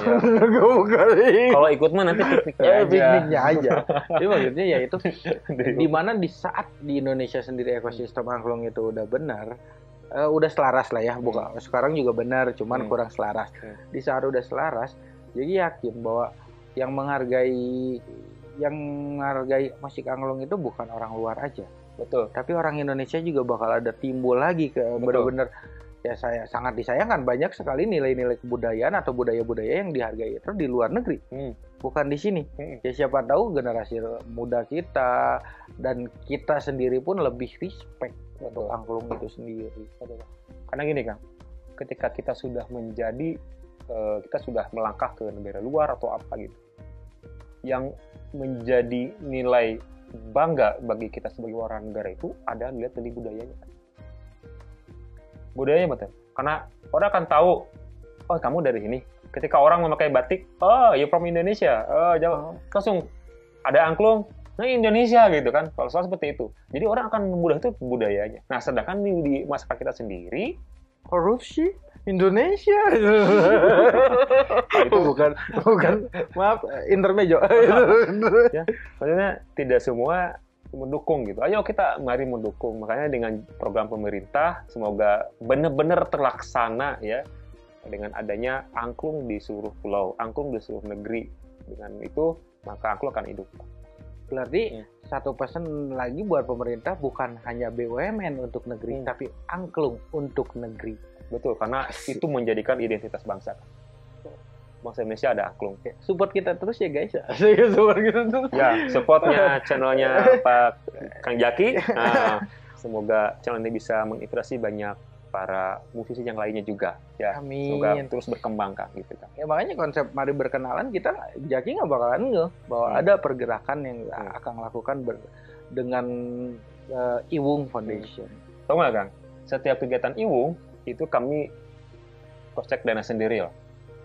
A: Ya. Kalau ikut mah nanti pikniknya
B: eh,
A: aja.
B: Pikniknya aja. Jadi maksudnya ya itu di mana di saat di Indonesia sendiri ekosistem angklung itu udah benar, uh, udah selaras lah ya. Bukan sekarang juga benar, cuman hmm. kurang selaras. Hmm. Di saat udah selaras, jadi yakin bahwa yang menghargai yang menghargai musik angklung itu bukan orang luar aja.
A: Betul.
B: Tapi orang Indonesia juga bakal ada timbul lagi ke benar-benar ya saya sangat disayangkan banyak sekali nilai-nilai kebudayaan atau budaya-budaya yang dihargai itu di luar negeri, hmm. bukan di sini. Hmm. Ya siapa tahu generasi muda kita dan kita sendiri pun lebih respect untuk angklung itu sendiri.
A: Betul. Karena gini Kang, ketika kita sudah menjadi uh, kita sudah melangkah ke negara luar atau apa gitu, yang menjadi nilai bangga bagi kita sebagai warga negara itu ada lihat dari budayanya. Budayanya betul. Karena orang akan tahu, oh kamu dari sini. Ketika orang memakai batik, oh you from Indonesia. Oh jauh. Langsung ada angklung, nah Indonesia gitu kan. Kalau soal seperti itu. Jadi orang akan mudah itu budayanya. Nah sedangkan di, di masyarakat kita sendiri,
B: korupsi Indonesia. Itu bukan bukan maaf intermejo.
A: Ya, maksudnya tidak semua mendukung gitu. Ayo kita mari mendukung. Makanya dengan program pemerintah semoga benar-benar terlaksana ya, dengan adanya angklung di seluruh pulau, angklung di seluruh negeri. Dengan itu maka angklung akan hidup.
B: Berarti hmm. satu pesan lagi buat pemerintah bukan hanya B U M N untuk negeri, hmm. tapi angklung untuk negeri.
A: Betul, karena itu menjadikan identitas bangsa. Bangsa Indonesia ada angklung.
B: Support kita terus ya guys. Support kita terus.
A: Ya, supportnya channelnya Pak Kang Jaki. Nah, semoga channel ini bisa menginspirasi banyak para musisi yang lainnya juga. Ya,
B: amin.
A: Semoga terus berkembang Kang gitu kan.
B: Ya makanya konsep mari berkenalan kita Jaki nggak bakalan ngeh bahwa hmm. ada pergerakan yang hmm. akan lakukan ber, dengan uh, Iwung Foundation.
A: Hmm. Tahu nggak Kang? Setiap kegiatan Iwung itu kami kocek dana sendiri loh.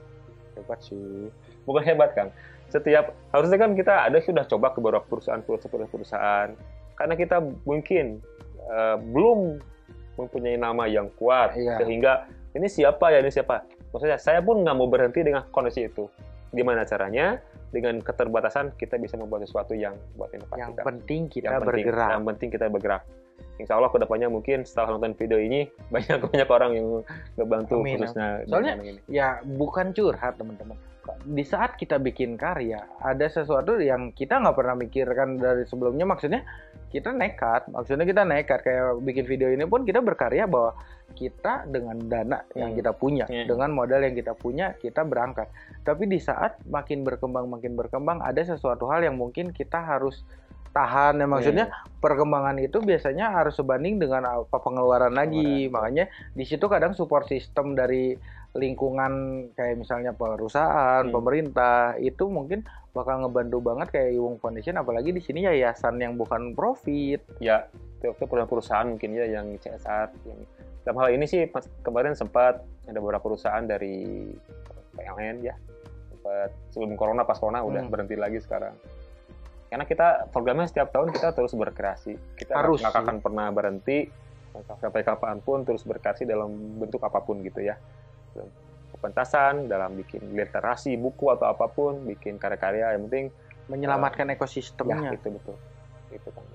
A: Hebat sih. Bukan hebat Kang. Setiap harusnya kan kita ada sudah coba ke beberapa perusahaan-perusahaan karena kita mungkin uh, belum mempunyai nama yang kuat iya. Sehingga ini siapa ya ini siapa. Maksudnya saya pun nggak mau berhenti dengan kondisi itu. Gimana caranya? Dengan keterbatasan kita bisa membuat sesuatu yang buat inovasi.
B: Yang penting kita
A: yang
B: bergerak.
A: Penting, yang penting kita bergerak. Insya Allah kedepannya mungkin setelah nonton video ini banyak banyak orang yang ngebantu
B: Amin.
A: Khususnya.
B: Soalnya ini. Ya bukan curhat teman-teman. Di saat kita bikin karya ada sesuatu yang kita nggak pernah mikirkan dari sebelumnya. Maksudnya kita nekat. Maksudnya kita nekat kayak bikin video ini pun kita berkarya bahwa kita dengan dana hmm. yang kita punya, hmm. dengan modal yang kita punya kita berangkat. Tapi di saat makin berkembang makin berkembang ada sesuatu hal yang mungkin kita harus tahan ya, maksudnya hmm. perkembangan itu biasanya harus sebanding dengan apa pengeluaran lagi. Hmm. Makanya di situ kadang support system dari lingkungan kayak misalnya perusahaan, hmm. pemerintah itu mungkin bakal ngebantu banget kayak Iwung Foundation, apalagi di sini yayasan yang bukan profit.
A: Ya, itu perusahaan mungkin ya yang C S R yang dalam hal ini sih kemarin sempat ada beberapa perusahaan dari P L N ya. Sempat sebelum corona pas corona hmm. udah berhenti lagi sekarang. Karena kita programnya setiap tahun kita terus berkreasi. Kita harus nggak akan pernah berhenti sampai kapanpun, terus berkreasi dalam bentuk apapun gitu ya. Pentas,an dalam bikin literasi, buku atau apapun, bikin karya-karya yang penting
B: menyelamatkan uh, ekosistemnya.
A: Ya, itu betul. Itu kan.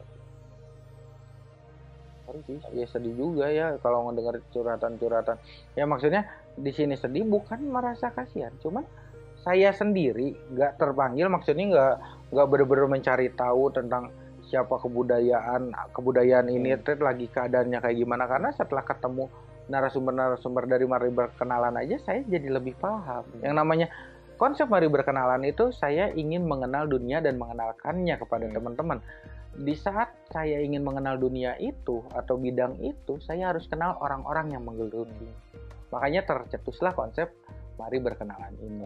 B: Ya sedih juga ya kalau mendengar curhatan-curhatan. Ya maksudnya di sini sedih bukan merasa kasihan, cuman saya sendiri nggak terpanggil, maksudnya nggak nggak benar-benar mencari tahu tentang siapa kebudayaan kebudayaan ini hmm. lagi keadaannya kayak gimana, karena setelah ketemu narasumber-narasumber dari Mari Berkenalan aja saya jadi lebih paham. Hmm. Yang namanya konsep Mari Berkenalan itu saya ingin mengenal dunia dan mengenalkannya kepada hmm. teman-teman. Di saat saya ingin mengenal dunia itu atau bidang itu, saya harus kenal orang-orang yang menggeluti. Makanya tercetuslah konsep Mari Berkenalan ini.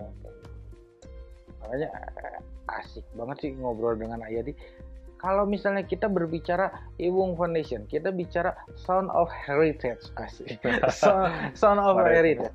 B: Makanya asik banget sih ngobrol dengan Ayadi. Kalau misalnya kita berbicara Iwung Foundation, kita bicara Sound of Heritage, asik. Sound, Sound of Heritage.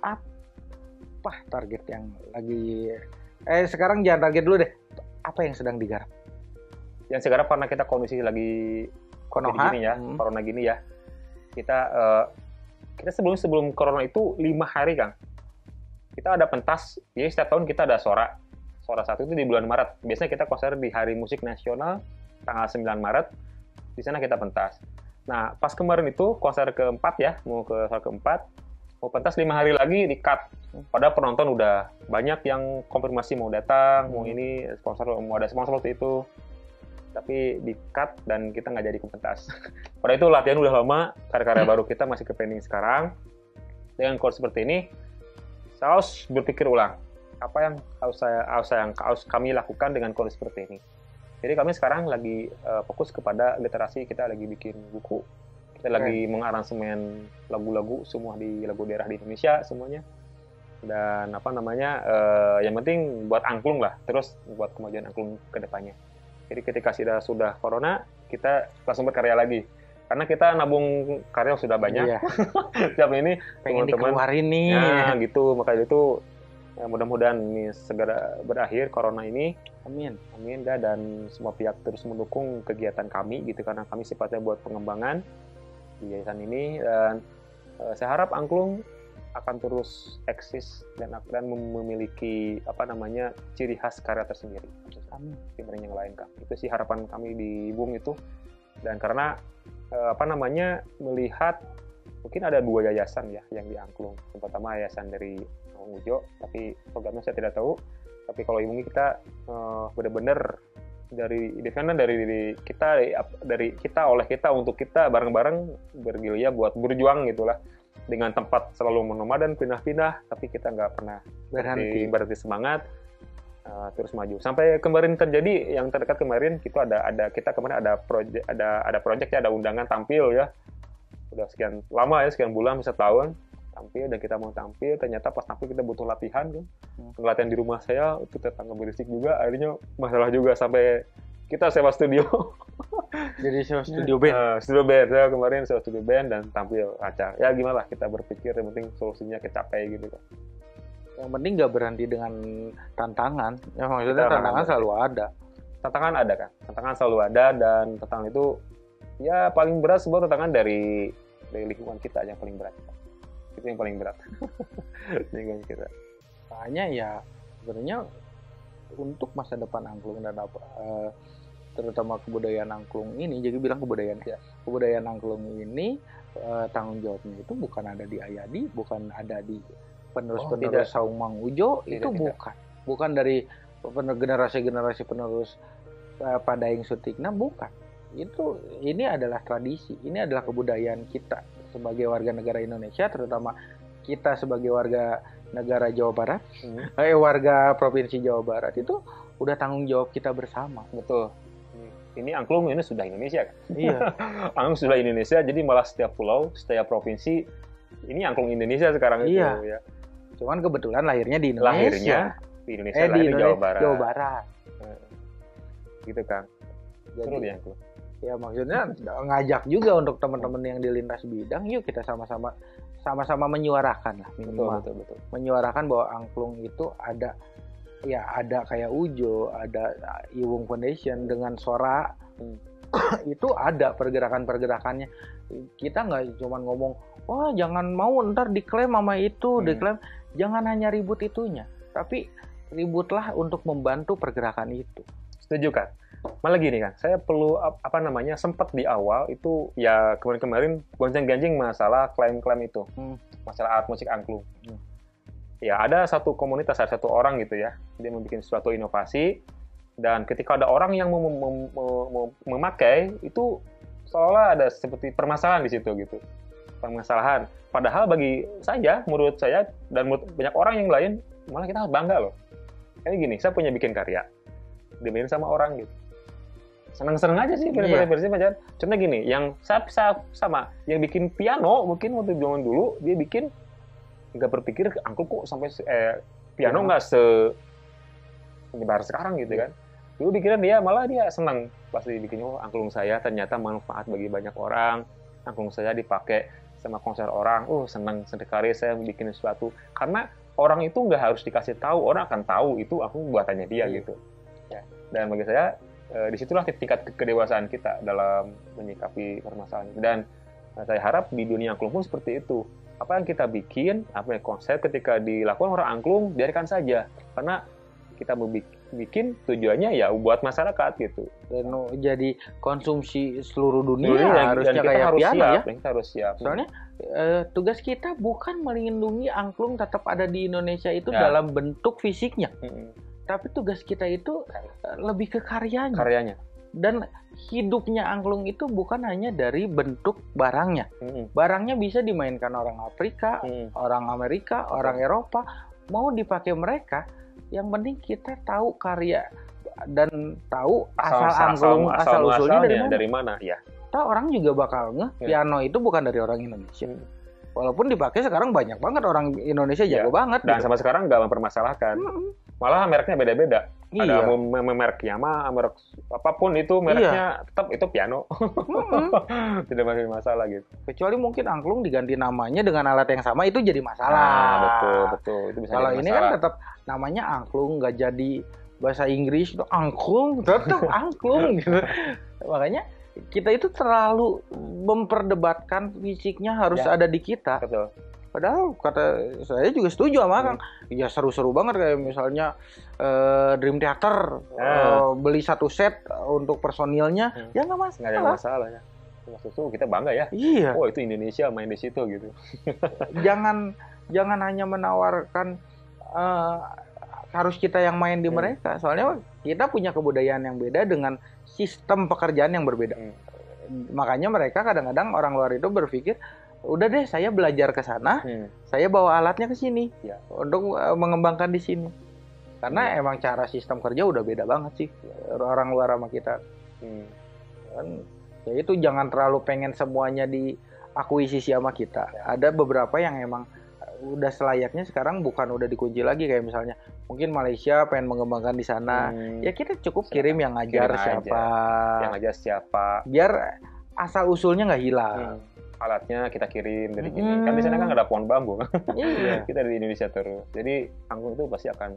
B: Apa target yang lagi? Eh sekarang jangan target dulu deh. Apa yang sedang digarap?
A: Yang sekarang karena kita kondisi lagi
B: Konoha
A: gini ya,
B: hmm.
A: corona gini ya. Kita uh, kita sebelum sebelum corona itu lima hari, Kang. Kita ada pentas, jadi setiap tahun kita ada Sora. Sora satu itu di bulan Maret. Biasanya kita konser di Hari Musik Nasional tanggal sembilan Maret. Di sana kita pentas. Nah, pas kemarin itu konser keempat ya, mau ke konser keempat, mau pentas lima hari lagi di cut. Padahal penonton udah banyak yang konfirmasi mau datang, hmm. mau ini sponsor, mau ada sponsor waktu itu. Tapi di cut dan kita nggak jadi ke pentas. Pada itu latihan udah lama, karya-karya baru kita masih ke pending sekarang. Dengan konsep seperti ini, saya harus berpikir ulang. Apa yang harus saya harus, saya, harus kami lakukan dengan kondisi seperti ini. Jadi kami sekarang lagi uh, fokus kepada literasi, kita lagi bikin buku. Kita okay. lagi mengaransemen lagu-lagu semua di lagu daerah di Indonesia semuanya. Dan apa namanya, uh, yang penting buat angklung lah, terus buat kemajuan angklung ke depannya. Jadi ketika sudah sudah corona, kita langsung berkarya lagi. Karena kita nabung karya sudah banyak. Iya. Setiap ini
B: pengen dikeluarin nih.
A: Ya, gitu. Makanya itu ya, mudah-mudahan ini segera berakhir corona ini.
B: Amin.
A: Amin dah, dan semua pihak terus mendukung kegiatan kami gitu, karena kami sifatnya buat pengembangan di yayasan ini, dan uh, saya harap angklung akan terus eksis dan dan memiliki apa namanya ciri khas karya tersendiri. Amin. Dibanding yang lain, Kak. Itu sih harapan kami di Bung itu. Dan karena eh, apa namanya melihat mungkin ada dua yayasan ya yang di Angklung. Yang pertama yayasan dari Mang Ujo, tapi programnya saya tidak tahu. Tapi kalau Iwung kita eh, benar-benar dari independen, dari, dari kita dari kita oleh kita untuk kita bareng-bareng bergerilya buat berjuang gitulah. Dengan tempat selalu menomadan, pindah-pindah, tapi kita nggak pernah berhenti, berhenti semangat, uh, terus maju. Sampai kemarin terjadi, yang terdekat kemarin, kita ada, ada kita kemarin ada project, ada ada project ya, ada undangan tampil ya, udah sekian lama ya, sekian bulan, bisa tahun tampil, dan kita mau tampil, ternyata pas tampil kita butuh latihan, kan? hmm. latihan di rumah saya, itu tetangga berisik juga, akhirnya masalah juga sampai kita sewa studio.
B: Jadi sewa studio band.
A: Uh, studio band, saya kemarin sewa studio band dan tampil acara. Ya gimana lah, kita berpikir yang penting solusinya kecapai gitu kan.
B: Yang penting nggak berhenti dengan tantangan. Ya maksudnya tantangan, tantangan selalu ada.
A: Tantangan ada kan. Tantangan selalu ada, dan tantangan itu ya paling berat sebuah tantangan dari dari lingkungan kita yang paling berat. Itu yang paling berat. Lingkungan kita.
B: Makanya ya sebenarnya untuk masa depan angklung dan apa uh, terutama kebudayaan angklung ini, jadi bilang kebudayaan ya, kebudayaan angklung ini uh, tanggung jawabnya itu bukan ada di Ayadi, bukan ada di penerus-penerus oh, Saung Mang Ujo, tidak, itu tidak. bukan bukan dari generasi-generasi penerus uh, Padaeng Sutikna, bukan. Itu ini adalah tradisi, ini adalah kebudayaan kita sebagai warga negara Indonesia, terutama kita sebagai warga negara Jawa Barat, hmm. eh warga provinsi Jawa Barat, itu udah tanggung jawab kita bersama.
A: Betul. Ini angklung ini sudah Indonesia kan?
B: Iya.
A: Angklung sudah Indonesia, jadi malah setiap pulau, setiap provinsi ini angklung Indonesia sekarang
B: iya.
A: itu ya.
B: Cuman kebetulan lahirnya di Indonesia.
A: Lahirnya di Indonesia,
B: eh,
A: lahir
B: di
A: Indonesia, Jawa Barat.
B: Jawa Barat.
A: Gitu kan. Seru di angklung.
B: Ya maksudnya ngajak juga untuk teman-teman yang di lintas bidang, yuk kita sama-sama sama-sama menyuarakan lah minimal.
A: Betul, betul, betul.
B: Menyuarakan bahwa angklung itu ada ya ada kayak Ujo, ada Iwung Foundation dengan Sora, hmm. itu ada pergerakan-pergerakannya. Kita nggak cuma ngomong, wah jangan mau ntar diklaim sama itu, hmm. diklaim, jangan hanya ribut itunya, tapi ributlah untuk membantu pergerakan itu.
A: Setuju kan? Malah gini kan, saya perlu apa namanya sempat di awal itu ya kemarin-kemarin gonceng-ganjing masalah klaim-klaim itu, hmm. masalah alat musik angklung. Hmm. Ya ada satu komunitas, ada satu orang gitu ya, dia membuat suatu inovasi dan ketika ada orang yang mem mem mem memakai itu seolah ada seperti permasalahan di situ gitu, permasalahan. Padahal bagi saya, menurut saya dan menurut banyak orang yang lain malah kita bangga loh. Kayak gini, saya punya bikin karya, dimainin sama orang gitu. Seneng-seneng aja sih versi-versi yeah. macam. Contohnya gini, yang saya, saya sama yang bikin piano mungkin waktu zaman dulu dia bikin nggak berpikir angklung kok sampai eh, piano nggak se menyebar sekarang gitu kan. Dulu pikiran dia malah dia senang pasti bikin oh, angklung saya ternyata manfaat bagi banyak orang. Angklung saya dipakai sama konser orang. Oh senang sekali saya bikin sesuatu karena orang itu nggak harus dikasih tahu, orang akan tahu itu angklung buatannya dia yeah. gitu. Ya. Dan bagi saya E, disitulah tingkat kedewasaan kita dalam menyikapi permasalahan ini. Dan e, saya harap di dunia angklung pun seperti itu. Apa yang kita bikin, apa yang konsep ketika dilakukan orang angklung, biarkan saja. Karena kita mau bikin tujuannya ya buat masyarakat gitu.
B: Dan oh, jadi konsumsi seluruh dunia ya,
A: dan,
B: harusnya
A: dan kita
B: kayak
A: harus
B: piano
A: siap,
B: ya.
A: Kita harus siap.
B: Soalnya e, tugas kita bukan melindungi angklung tetap ada di Indonesia itu
A: ya.
B: dalam bentuk fisiknya. Hmm. Tapi tugas kita itu lebih ke karyanya.
A: Karyanya.
B: Dan hidupnya angklung itu bukan hanya dari bentuk barangnya. Mm-hmm. Barangnya bisa dimainkan orang Afrika, mm. orang Amerika, orang Eropa. Mau dipakai mereka, yang penting kita tahu karya dan tahu asal, asal angklung, asal, asal usulnya dari mana.
A: Dari mana ya.
B: Tahu orang juga bakal ngeh, yeah. piano itu bukan dari orang Indonesia. Mm. Walaupun dipakai sekarang banyak banget orang Indonesia jago yeah. banget.
A: Dan
B: gitu.
A: Sampai sekarang nggak mempermasalahkan. Mm-hmm. Malah mereknya beda-beda. Iya. Ada merek Yamaha, merek apapun itu mereknya iya. tetap itu piano. Mm-hmm. Tidak ada masalah gitu.
B: Kecuali mungkin angklung diganti namanya dengan alat yang sama itu jadi masalah.
A: Nah, betul, betul. Itu bisa
B: kalau ini masalah. Kan tetap namanya angklung, nggak jadi bahasa Inggris itu angklung, tetap angklung gitu. Makanya kita itu terlalu memperdebatkan fisiknya harus ya. Ada di kita.
A: Betul.
B: Padahal kata saya juga setuju sama Kang. Ya seru-seru banget kayak misalnya uh, Dream Theater uh, beli satu set untuk personilnya, hmm. ya nggak masalah.
A: Nggak ada masalah ya. Maksudnya kita bangga ya.
B: Iya.
A: Oh itu Indonesia main di situ gitu.
B: jangan jangan hanya menawarkan uh, harus kita yang main di hmm. mereka. Soalnya kita punya kebudayaan yang beda dengan sistem pekerjaan yang berbeda. Hmm. Makanya mereka kadang-kadang orang luar itu berpikir udah deh saya belajar ke sana, hmm. saya bawa alatnya ke sini ya. Untuk uh, mengembangkan di sini. Karena hmm. emang cara sistem kerja udah beda banget sih orang luar sama kita. Hmm. Dan ya itu jangan terlalu pengen semuanya diakuisisi sama kita. Ya. Ada beberapa yang emang udah selayaknya sekarang bukan udah dikunci lagi kayak misalnya mungkin Malaysia pengen mengembangkan di sana, hmm. ya kita cukup kirim yang ngajar kirim siapa,
A: aja. yang ngajar siapa,
B: biar asal usulnya nggak hilang. Hmm.
A: Alatnya kita kirim dari sini. Hmm. Kan di sana kan nggak ada pohon bambu. Iya. Kita di Indonesia terus. Jadi angklung itu pasti akan.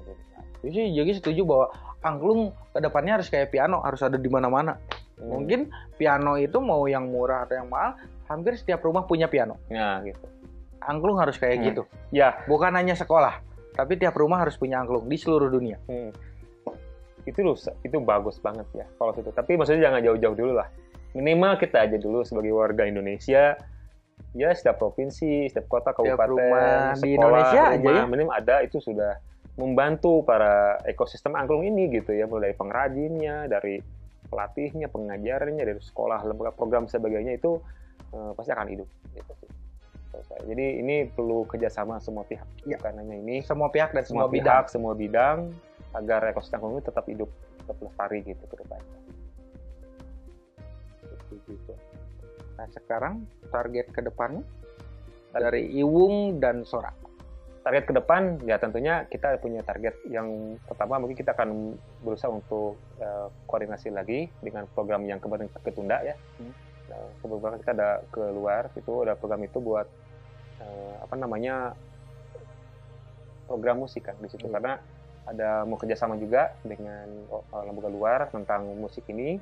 B: Jadi jadi setuju bahwa angklung kedepannya harus kayak piano, harus ada di mana-mana. Hmm. Mungkin piano itu mau yang murah atau yang mahal, hampir setiap rumah punya piano.
A: Nah, gitu.
B: Angklung harus kayak hmm. gitu.
A: Ya.
B: Bukan hanya sekolah, tapi tiap rumah harus punya angklung di seluruh dunia.
A: Hmm. Itu loh, itu bagus banget ya kalau itu. Tapi maksudnya jangan jauh-jauh dulu lah. Minimal kita aja dulu sebagai warga Indonesia, ya setiap provinsi, setiap kota, kabupaten,
B: rumah,
A: sekolah,
B: di Indonesia
A: rumah,
B: aja ya.
A: Minimal ada itu sudah membantu para ekosistem angklung ini gitu ya, mulai dari pengrajinnya, dari pelatihnya, pengajarnya, dari sekolah, lembaga program sebagainya itu uh, pasti akan hidup. Gitu sih. Jadi ini perlu kerjasama semua pihak, ya. Bukan hanya ini.
B: Semua pihak dan semua,
A: semua
B: bidang,
A: pihak, semua bidang agar ekosistem angklung ini tetap hidup, tetap lestari gitu ke depannya.
B: Gitu. Nah sekarang target ke depannya dari Iwung dan Sora.
A: Target ke depan ya tentunya kita punya target yang pertama mungkin kita akan berusaha untuk uh, koordinasi lagi dengan program yang kemarin ketunda ya. Hmm. Nah, sebelumnya kita ada keluar itu ada program itu buat uh, apa namanya program musik kan di situ hmm. karena ada mau kerjasama juga dengan lembaga luar tentang musik ini,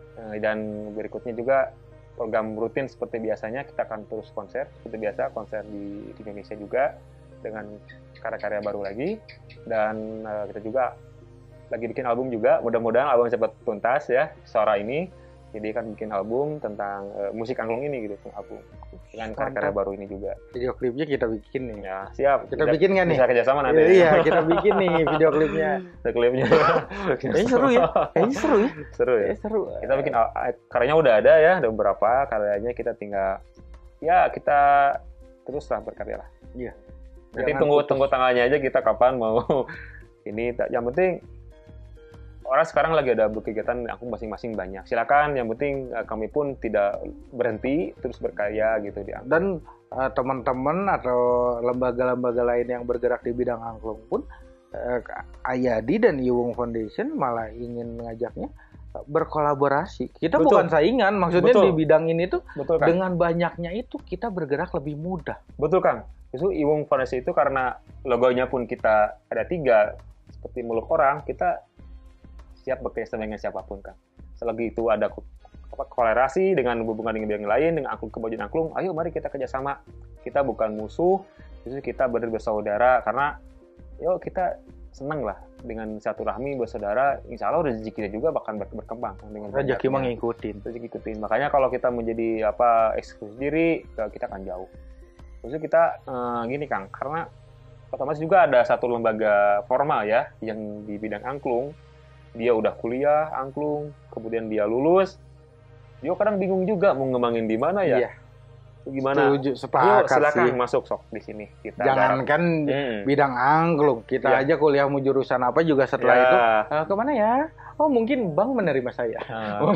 A: dan berikutnya juga program rutin seperti biasanya kita akan terus konser seperti biasa, konser di, di Indonesia juga dengan karya-karya baru lagi, dan uh, kita juga lagi bikin album juga, mudah-mudahan album cepat tuntas ya, Suara ini. Jadi kan bikin album tentang uh, musik angklung ini gitu, album dengan karya-karya baru ini juga.
B: Video klipnya kita bikin nih.
A: Ya, siap.
B: Kita, kita bikin nggak nih?
A: Bisa kerjasama nanti.
B: Iya, kita bikin nih video klipnya.
A: Video klipnya.
B: Kayaknya seru ya. Kayaknya seru ya.
A: Seru ya.
B: Kayaknya seru.
A: Kita bikin karyanya udah ada ya, ada beberapa karyanya, kita tinggal ya kita teruslah berkarya lah.
B: Iya.
A: Nanti tunggu putus. tunggu tanggalnya aja kita kapan mau ini. Yang penting orang sekarang lagi ada berkegiatan, aku masing-masing banyak. Silakan, yang penting uh, kami pun tidak berhenti, terus berkarya gitu di angklung.
B: Dan uh, teman-teman atau lembaga-lembaga lain yang bergerak di bidang angklung pun, uh, Ayadi dan Iwung Foundation malah ingin mengajaknya uh, berkolaborasi. Kita Betul. bukan saingan, maksudnya Betul. di bidang ini tuh Betul, kan? Dengan banyaknya itu kita bergerak lebih mudah.
A: Betul, Kang. Justru Iwung Foundation itu karena logonya pun kita ada tiga, seperti muluk orang, kita siap bekerjasama dengan siapapun, kan. Selagi itu ada apa, kolerasi dengan hubungan dengan yang lain, dengan angklung kemajuan angklung, ayo mari kita kerjasama. Kita bukan musuh, justru kita bersaudara, karena yuk kita senang lah dengan satu rahmi bersaudara. Insya Allah rezeki kita juga bahkan berkembang dengan
B: rezeki mengikutin.
A: Rezeki ikutin. Makanya kalau kita menjadi apa eksklusif diri, kita akan jauh. Terus kita eh, gini, Kang, karena otomatis juga ada satu lembaga formal ya yang di bidang angklung. Dia udah kuliah angklung, kemudian dia lulus, dia kadang bingung juga mau ngembangin di mana ya. Iya. Gimana?
B: Setuju, sepakat. Yuk,
A: silakan
B: sih.
A: masuk sok di sini. Kita
B: Jangankan hmm. bidang angklung, kita ya. aja kuliah mau jurusan apa juga setelah ya. itu. Uh, kemana ya? Oh mungkin bank menerima saya. Uh.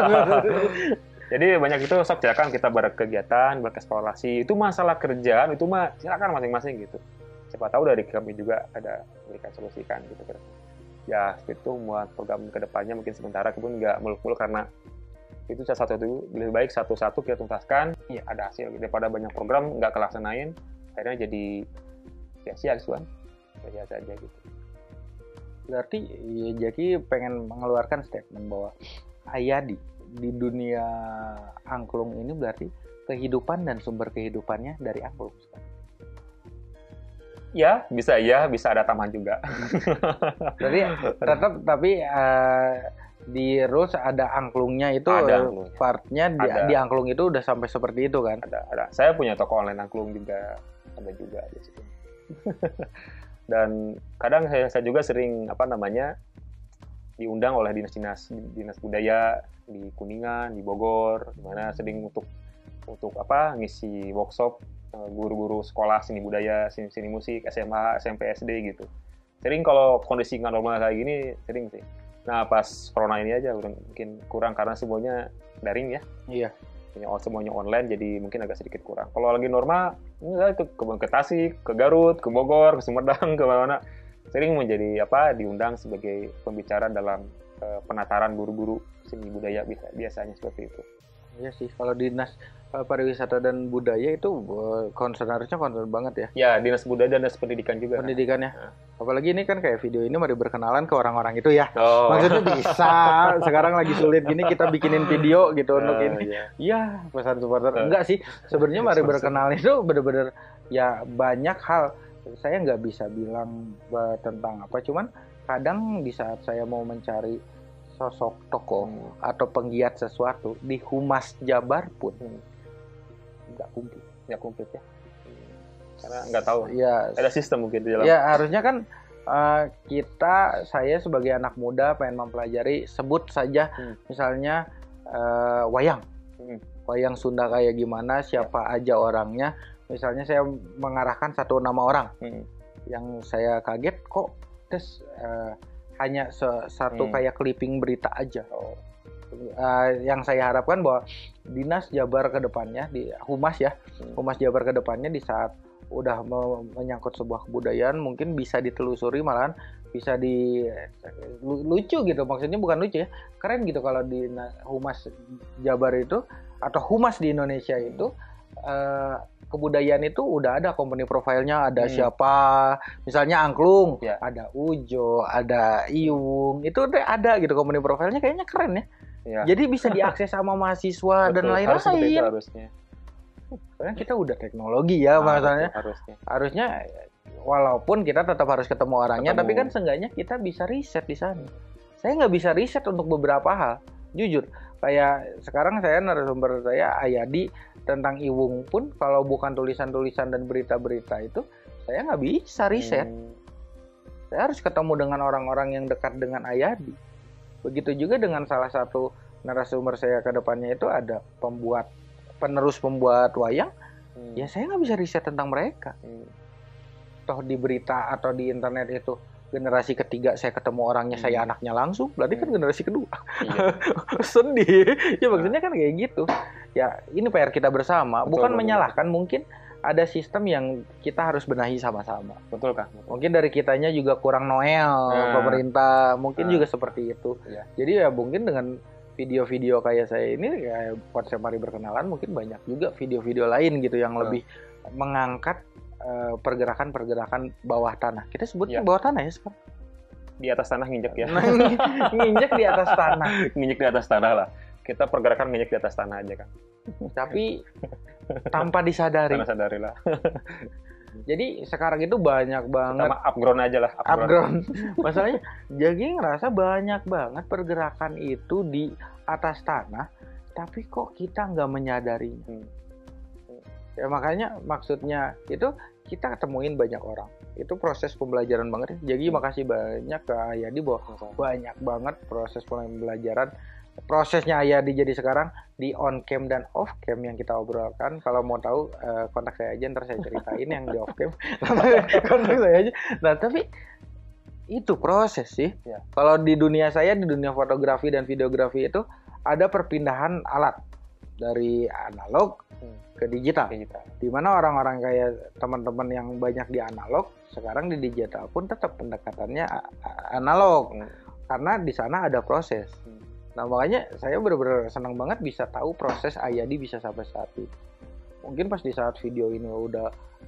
A: Jadi banyak itu sok silakan kita berkegiatan, bereksplorasi. Itu masalah kerjaan, itu mah silakan masing-masing gitu. Siapa tahu dari kami juga ada berikan solusikan gitu kan. Ya, itu buat program kedepannya mungkin sementara pun nggak muluk-muluk, karena itu salah satu itu lebih baik satu-satu kita tuntaskan, ya ada hasil daripada banyak program nggak kelaksanain, akhirnya jadi sia-sia gitu kan, biasa aja gitu.
B: Berarti ya, Jaki pengen mengeluarkan statement bahwa Ayadi di dunia angklung ini berarti kehidupan dan sumber kehidupannya dari angklung.
A: Ya, bisa ya, bisa ada tambahan juga.
B: Jadi tetap tapi uh, di Rus ada angklungnya itu, ada angklungnya. Partnya di, di angklung itu udah sampai seperti itu kan?
A: Ada, ada. Saya punya toko online angklung juga, ada juga di situ. Dan kadang saya, saya juga sering apa namanya diundang oleh dinas-dinas dinas budaya di Kuningan, di Bogor, di mana sering untuk untuk apa ngisi workshop guru-guru sekolah seni budaya, seni, seni musik, S M A, S M P, S D gitu. Sering kalau kondisi nggak normal kayak gini, sering sih. Nah pas corona ini aja udah mungkin kurang karena semuanya daring ya.
B: Iya.
A: Semuanya online jadi mungkin agak sedikit kurang. Kalau lagi normal, enggak ke, ke, ke Tasik, ke Garut, ke Bogor, ke Sumedang, ke mana-mana. Sering menjadi apa diundang sebagai pembicara dalam uh, penataran guru-guru seni budaya biasanya seperti itu.
B: Iya sih, kalau dinas pariwisata dan budaya itu concern harusnya concern banget ya.
A: Ya, dinas budaya dan dinas pendidikan juga.
B: Pendidikannya. Nah. Apalagi ini kan kayak video ini mari berkenalan ke orang-orang itu ya.
A: Oh.
B: Maksudnya bisa. Sekarang lagi sulit gini kita bikinin video gitu uh, untuk ini.
A: Iya,
B: ya, pesan supporter. Uh. Enggak sih. Sebenarnya mari berkenalan itu benar-benar ya banyak hal. Saya nggak bisa bilang tentang apa, cuman kadang di saat saya mau mencari sosok tokoh hmm. atau penggiat sesuatu di Humas Jabar pun hmm. nggak komplit,
A: nggak komplit ya, karena nggak tahu.
B: Ya,
A: ada sistem mungkin di dalam.
B: Ya harusnya kan uh, kita, saya sebagai anak muda pengen mempelajari, sebut saja hmm. misalnya uh, wayang, hmm. wayang Sunda kayak gimana, siapa ya. aja orangnya. Misalnya saya mengarahkan satu nama orang, hmm. yang saya kaget kok, terus uh, hanya satu hmm. kayak clipping berita aja. Oh. Uh, yang saya harapkan bahwa Dinas Jabar ke depannya, di Humas ya, hmm. Humas Jabar ke depannya di saat udah menyangkut sebuah kebudayaan mungkin bisa ditelusuri, malahan bisa di lucu gitu, maksudnya bukan lucu ya, keren gitu kalau di Humas Jabar itu atau Humas di Indonesia itu uh, kebudayaan itu udah ada company profile-nya, ada hmm. siapa, misalnya angklung, ya. Ada Ujo, ada Iwung, itu udah ada gitu company profile-nya, kayaknya keren ya. Ya. Jadi bisa diakses sama mahasiswa dan lain-lain. Harusnya harusnya. Karena kita udah teknologi ya, nah, maksudnya. Harusnya. Harusnya walaupun kita tetap harus ketemu orangnya, ketemu. Tapi kan seenggaknya kita bisa riset di sana. Saya nggak bisa riset untuk beberapa hal, jujur. Kayak sekarang saya narasumber saya Ayadi tentang Iwung pun kalau bukan tulisan-tulisan dan berita-berita itu saya nggak bisa riset. Hmm. Saya harus ketemu dengan orang-orang yang dekat dengan Ayadi. Begitu juga dengan salah satu narasumber saya ke depannya itu ada pembuat penerus pembuat wayang. Hmm. Ya saya nggak bisa riset tentang mereka. Hmm. Toh di berita atau di internet itu generasi ketiga saya ketemu orangnya, hmm. saya anaknya langsung, berarti kan generasi kedua. Iya. Sedih. Ya maksudnya kan kayak gitu. Ya ini P R kita bersama, betul, bukan betul, menyalahkan, betul. Mungkin ada sistem yang kita harus benahi sama-sama. Betul Kak. Betul. Mungkin dari kitanya juga kurang Noel, nah. pemerintah, mungkin nah. juga seperti itu. Ya. Jadi ya mungkin dengan video-video kayak saya ini, kayak konsep Mari Berkenalan, mungkin banyak juga video-video lain gitu yang nah. lebih mengangkat pergerakan-pergerakan bawah tanah. Kita sebutnya ya. Bawah tanah ya sekarang. Di atas tanah nginjek ya. Nginjek di atas tanah. Nginjek di atas tanah lah. Kita pergerakan nginjek di atas tanah aja kan. Tapi tanpa disadari. Tanpa sadari lah. Jadi sekarang itu banyak banget. Sama upground aja lah. Upground. Masalahnya jadi ngerasa banyak banget pergerakan itu di atas tanah. Tapi kok kita nggak menyadarinya. Hmm. Ya makanya maksudnya itu kita ketemuin banyak orang. Itu proses pembelajaran banget ya. Jadi makasih banyak ke Ayadi bahwa banyak banget proses pembelajaran. Prosesnya Ayadi jadi sekarang di on cam dan off cam yang kita obrolkan. Kalau mau tahu kontak saya aja, ntar saya ceritain yang di off cam. Kontak saya aja. Nah tapi itu proses sih. Ya. Kalau di dunia saya, di dunia fotografi dan videografi itu ada perpindahan alat dari analog ke digital. digital. Di mana orang-orang kayak teman-teman yang banyak di analog, sekarang di digital pun tetap pendekatannya analog. Hmm. Karena di sana ada proses. Hmm. Nah makanya saya benar-benar senang banget bisa tahu proses Ayadi bisa sampai saat itu. Mungkin pas di saat video ini udah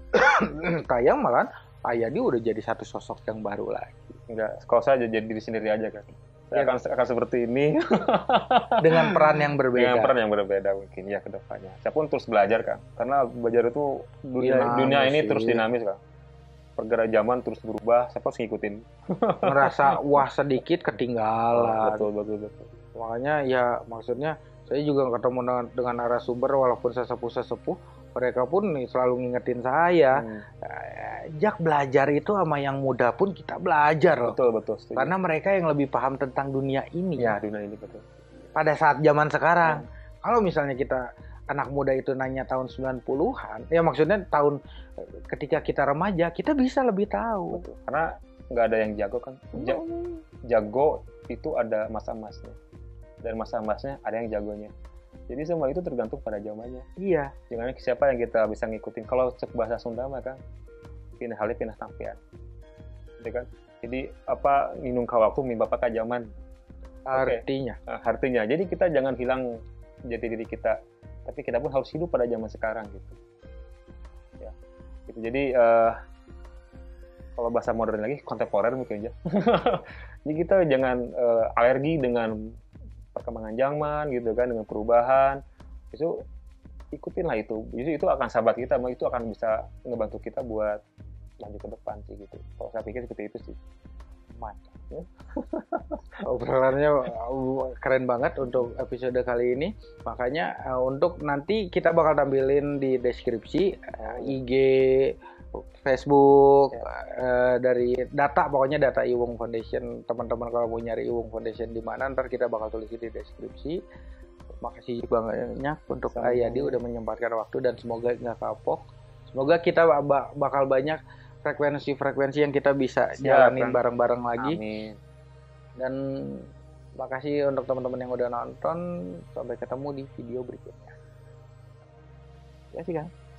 B: tayang malah Ayadi udah jadi satu sosok yang baru lagi. Enggak, kalau saya jadi diri sendiri aja kan. Saya akan, akan seperti ini dengan peran yang berbeda. Dengan peran yang berbeda mungkin ya ke depannya. Saya pun terus belajar kan, karena belajar itu dunia, ya, dunia ini terus dinamis kan. Pergerakan zaman terus berubah, saya harus ngikutin. Ngerasa wah sedikit ketinggalan. Betul betul betul. Makanya ya maksudnya saya juga ketemu dengan dengan narasumber walaupun sesepuh-sesepuh, mereka pun selalu ngingetin saya, hmm. Jak belajar itu sama yang muda pun kita belajar loh. Betul, betul. Setuju. Karena mereka yang lebih paham tentang dunia ini. Ya, dunia ini betul. Pada saat zaman sekarang, hmm. kalau misalnya kita anak muda itu nanya tahun sembilan puluhan, ya maksudnya tahun ketika kita remaja, kita bisa lebih tahu. Betul. Karena nggak ada yang jago kan. Ja- jago itu ada masa emasnya. Dan masa emasnya ada yang jagonya. Jadi semua itu tergantung pada zamannya. Iya. Jangan siapa yang kita bisa ngikutin. Kalau cek bahasa Sunda mah kan pindah halih pindah tampian. Gitu kan? Jadi apa nginung ka waktu mimba ka zaman. Artinya. Okay. Nah, artinya. Jadi kita jangan hilang jati diri kita. Tapi kita pun harus hidup pada zaman sekarang gitu. Ya. Gitu. Jadi uh, kalau bahasa modern lagi kontemporer mungkin aja. Jadi kita jangan uh, alergi dengan perkembangan zaman gitu kan, dengan perubahan. Itu ikutinlah itu. Jadi itu akan sahabat kita, itu akan bisa ngebantu kita buat lanjut ke depan sih gitu. Kalau saya pikir seperti itu sih. Mantap. Ya. Obrolannya keren banget untuk episode kali ini. Makanya uh, untuk nanti kita bakal tampilin di deskripsi uh, I G, Facebook, ya. uh, dari data, pokoknya data Iwung Foundation. Teman-teman kalau mau nyari Iwung Foundation di mana, ntar kita bakal tulis di deskripsi. Makasih banyak untuk Ayadi udah menyempatkan waktu dan semoga nggak kapok. Semoga kita bakal banyak frekuensi-frekuensi yang kita bisa Siap, jalanin kan? bareng-bareng lagi. Amin. Dan makasih untuk teman-teman yang udah nonton. Sampai ketemu di video berikutnya. Ya sih kan.